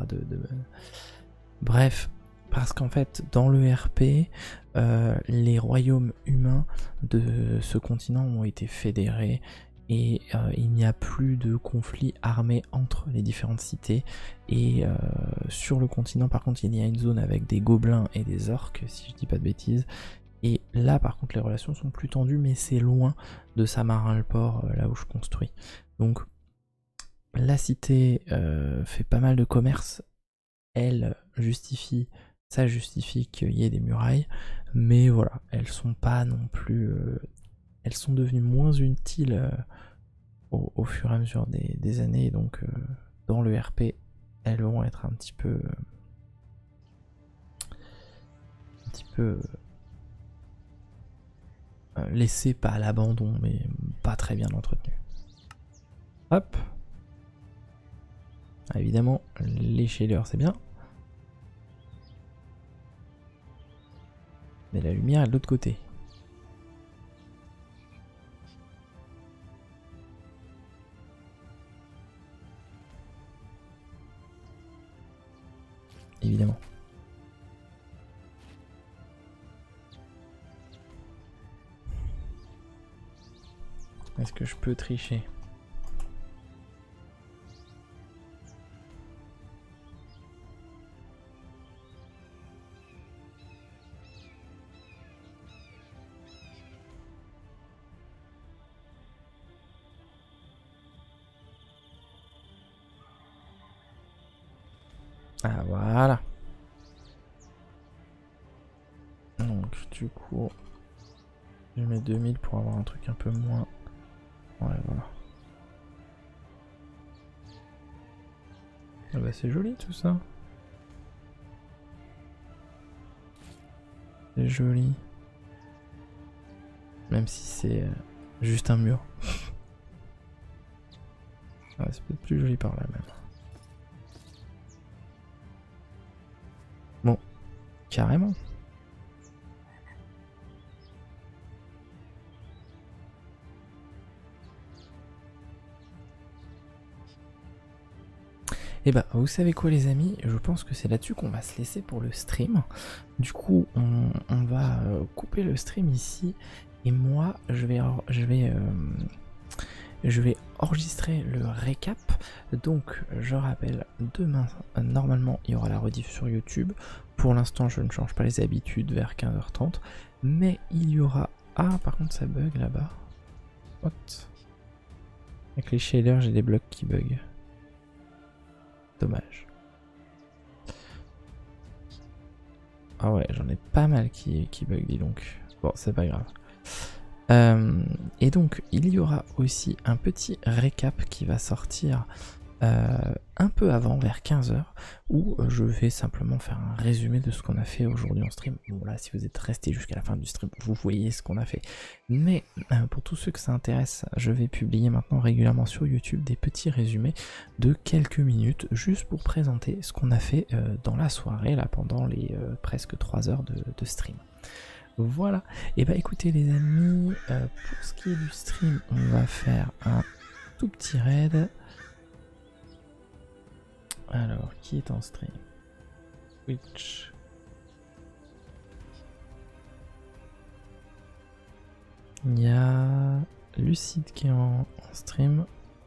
Bref, parce qu'en fait dans le RP, les royaumes humains de ce continent ont été fédérés. Et il n'y a plus de conflit armé entre les différentes cités. Et sur le continent, par contre, il y a une zone avec des gobelins et des orques, si je dis pas de bêtises. Et là, par contre, les relations sont plus tendues, mais c'est loin de Samarin-le-Port, là où je construis. Donc, la cité fait pas mal de commerce. Elle justifie, ça justifie qu'il y ait des murailles. Mais voilà, elles sont pas non plus... elles sont devenues moins utiles au fur et à mesure des années, donc dans le RP elles vont être un petit peu laissées pas à l'abandon, mais pas très bien entretenues. Hop, ah, évidemment les shaders c'est bien, mais la lumière est de l'autre côté. Évidemment. Est-ce que je peux tricher? Ah voilà. Donc du coup, je mets 2000 pour avoir un truc un peu moins. Ouais voilà. Ah bah c'est joli tout ça. C'est joli. Même si c'est juste un mur. Ouais, c'est peut-être plus joli par là même. Bon, carrément. Et bah vous savez quoi les amis, je pense que c'est là-dessus qu'on va se laisser pour le stream. Du coup on va couper le stream ici. Et moi je vais je vais enregistrer le récap. Donc je rappelle, demain normalement il y aura la rediff sur YouTube. Pour l'instant je ne change pas les habitudes vers 15h30, mais il y aura... Ah par contre ça bug là-bas. What? Avec les shaders j'ai des blocs qui bug. Dommage. Ah ouais, j'en ai pas mal qui bug, dis donc. Bon, c'est pas grave. Et donc, il y aura aussi un petit récap qui va sortir un peu avant, vers 15h, où je vais simplement faire un résumé de ce qu'on a fait aujourd'hui en stream. Bon là, si vous êtes resté jusqu'à la fin du stream, vous voyez ce qu'on a fait. Mais pour tous ceux que ça intéresse, je vais publier maintenant régulièrement sur YouTube des petits résumés de quelques minutes, juste pour présenter ce qu'on a fait dans la soirée, là, pendant les presque 3 heures de stream. Voilà, et bah écoutez les amis, pour ce qui est du stream, on va faire un tout petit raid. Alors, qui est en stream? Twitch. Il y a Lucide qui est en stream.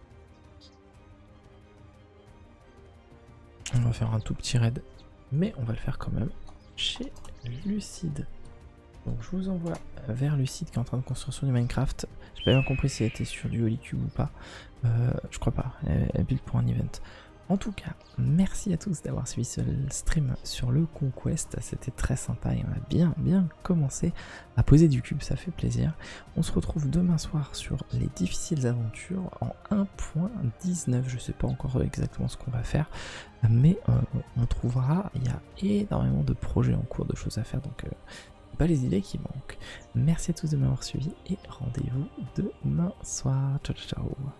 On va faire un tout petit raid, mais on va le faire quand même chez Lucide. Donc je vous envoie vers Lucide qui est en train de construire sur du Minecraft. J'ai pas bien compris si elle était sur du Holycube ou pas. Je crois pas, elle build pour un event. En tout cas, merci à tous d'avoir suivi ce stream sur le Conquest, c'était très sympa et on a bien commencé à poser du cube, ça fait plaisir. On se retrouve demain soir sur les difficiles aventures en 1.19, je sais pas encore exactement ce qu'on va faire, mais on trouvera, il y a énormément de projets en cours, de choses à faire, donc pas les idées qui manquent. Merci à tous de m'avoir suivi et rendez-vous demain soir, ciao ciao.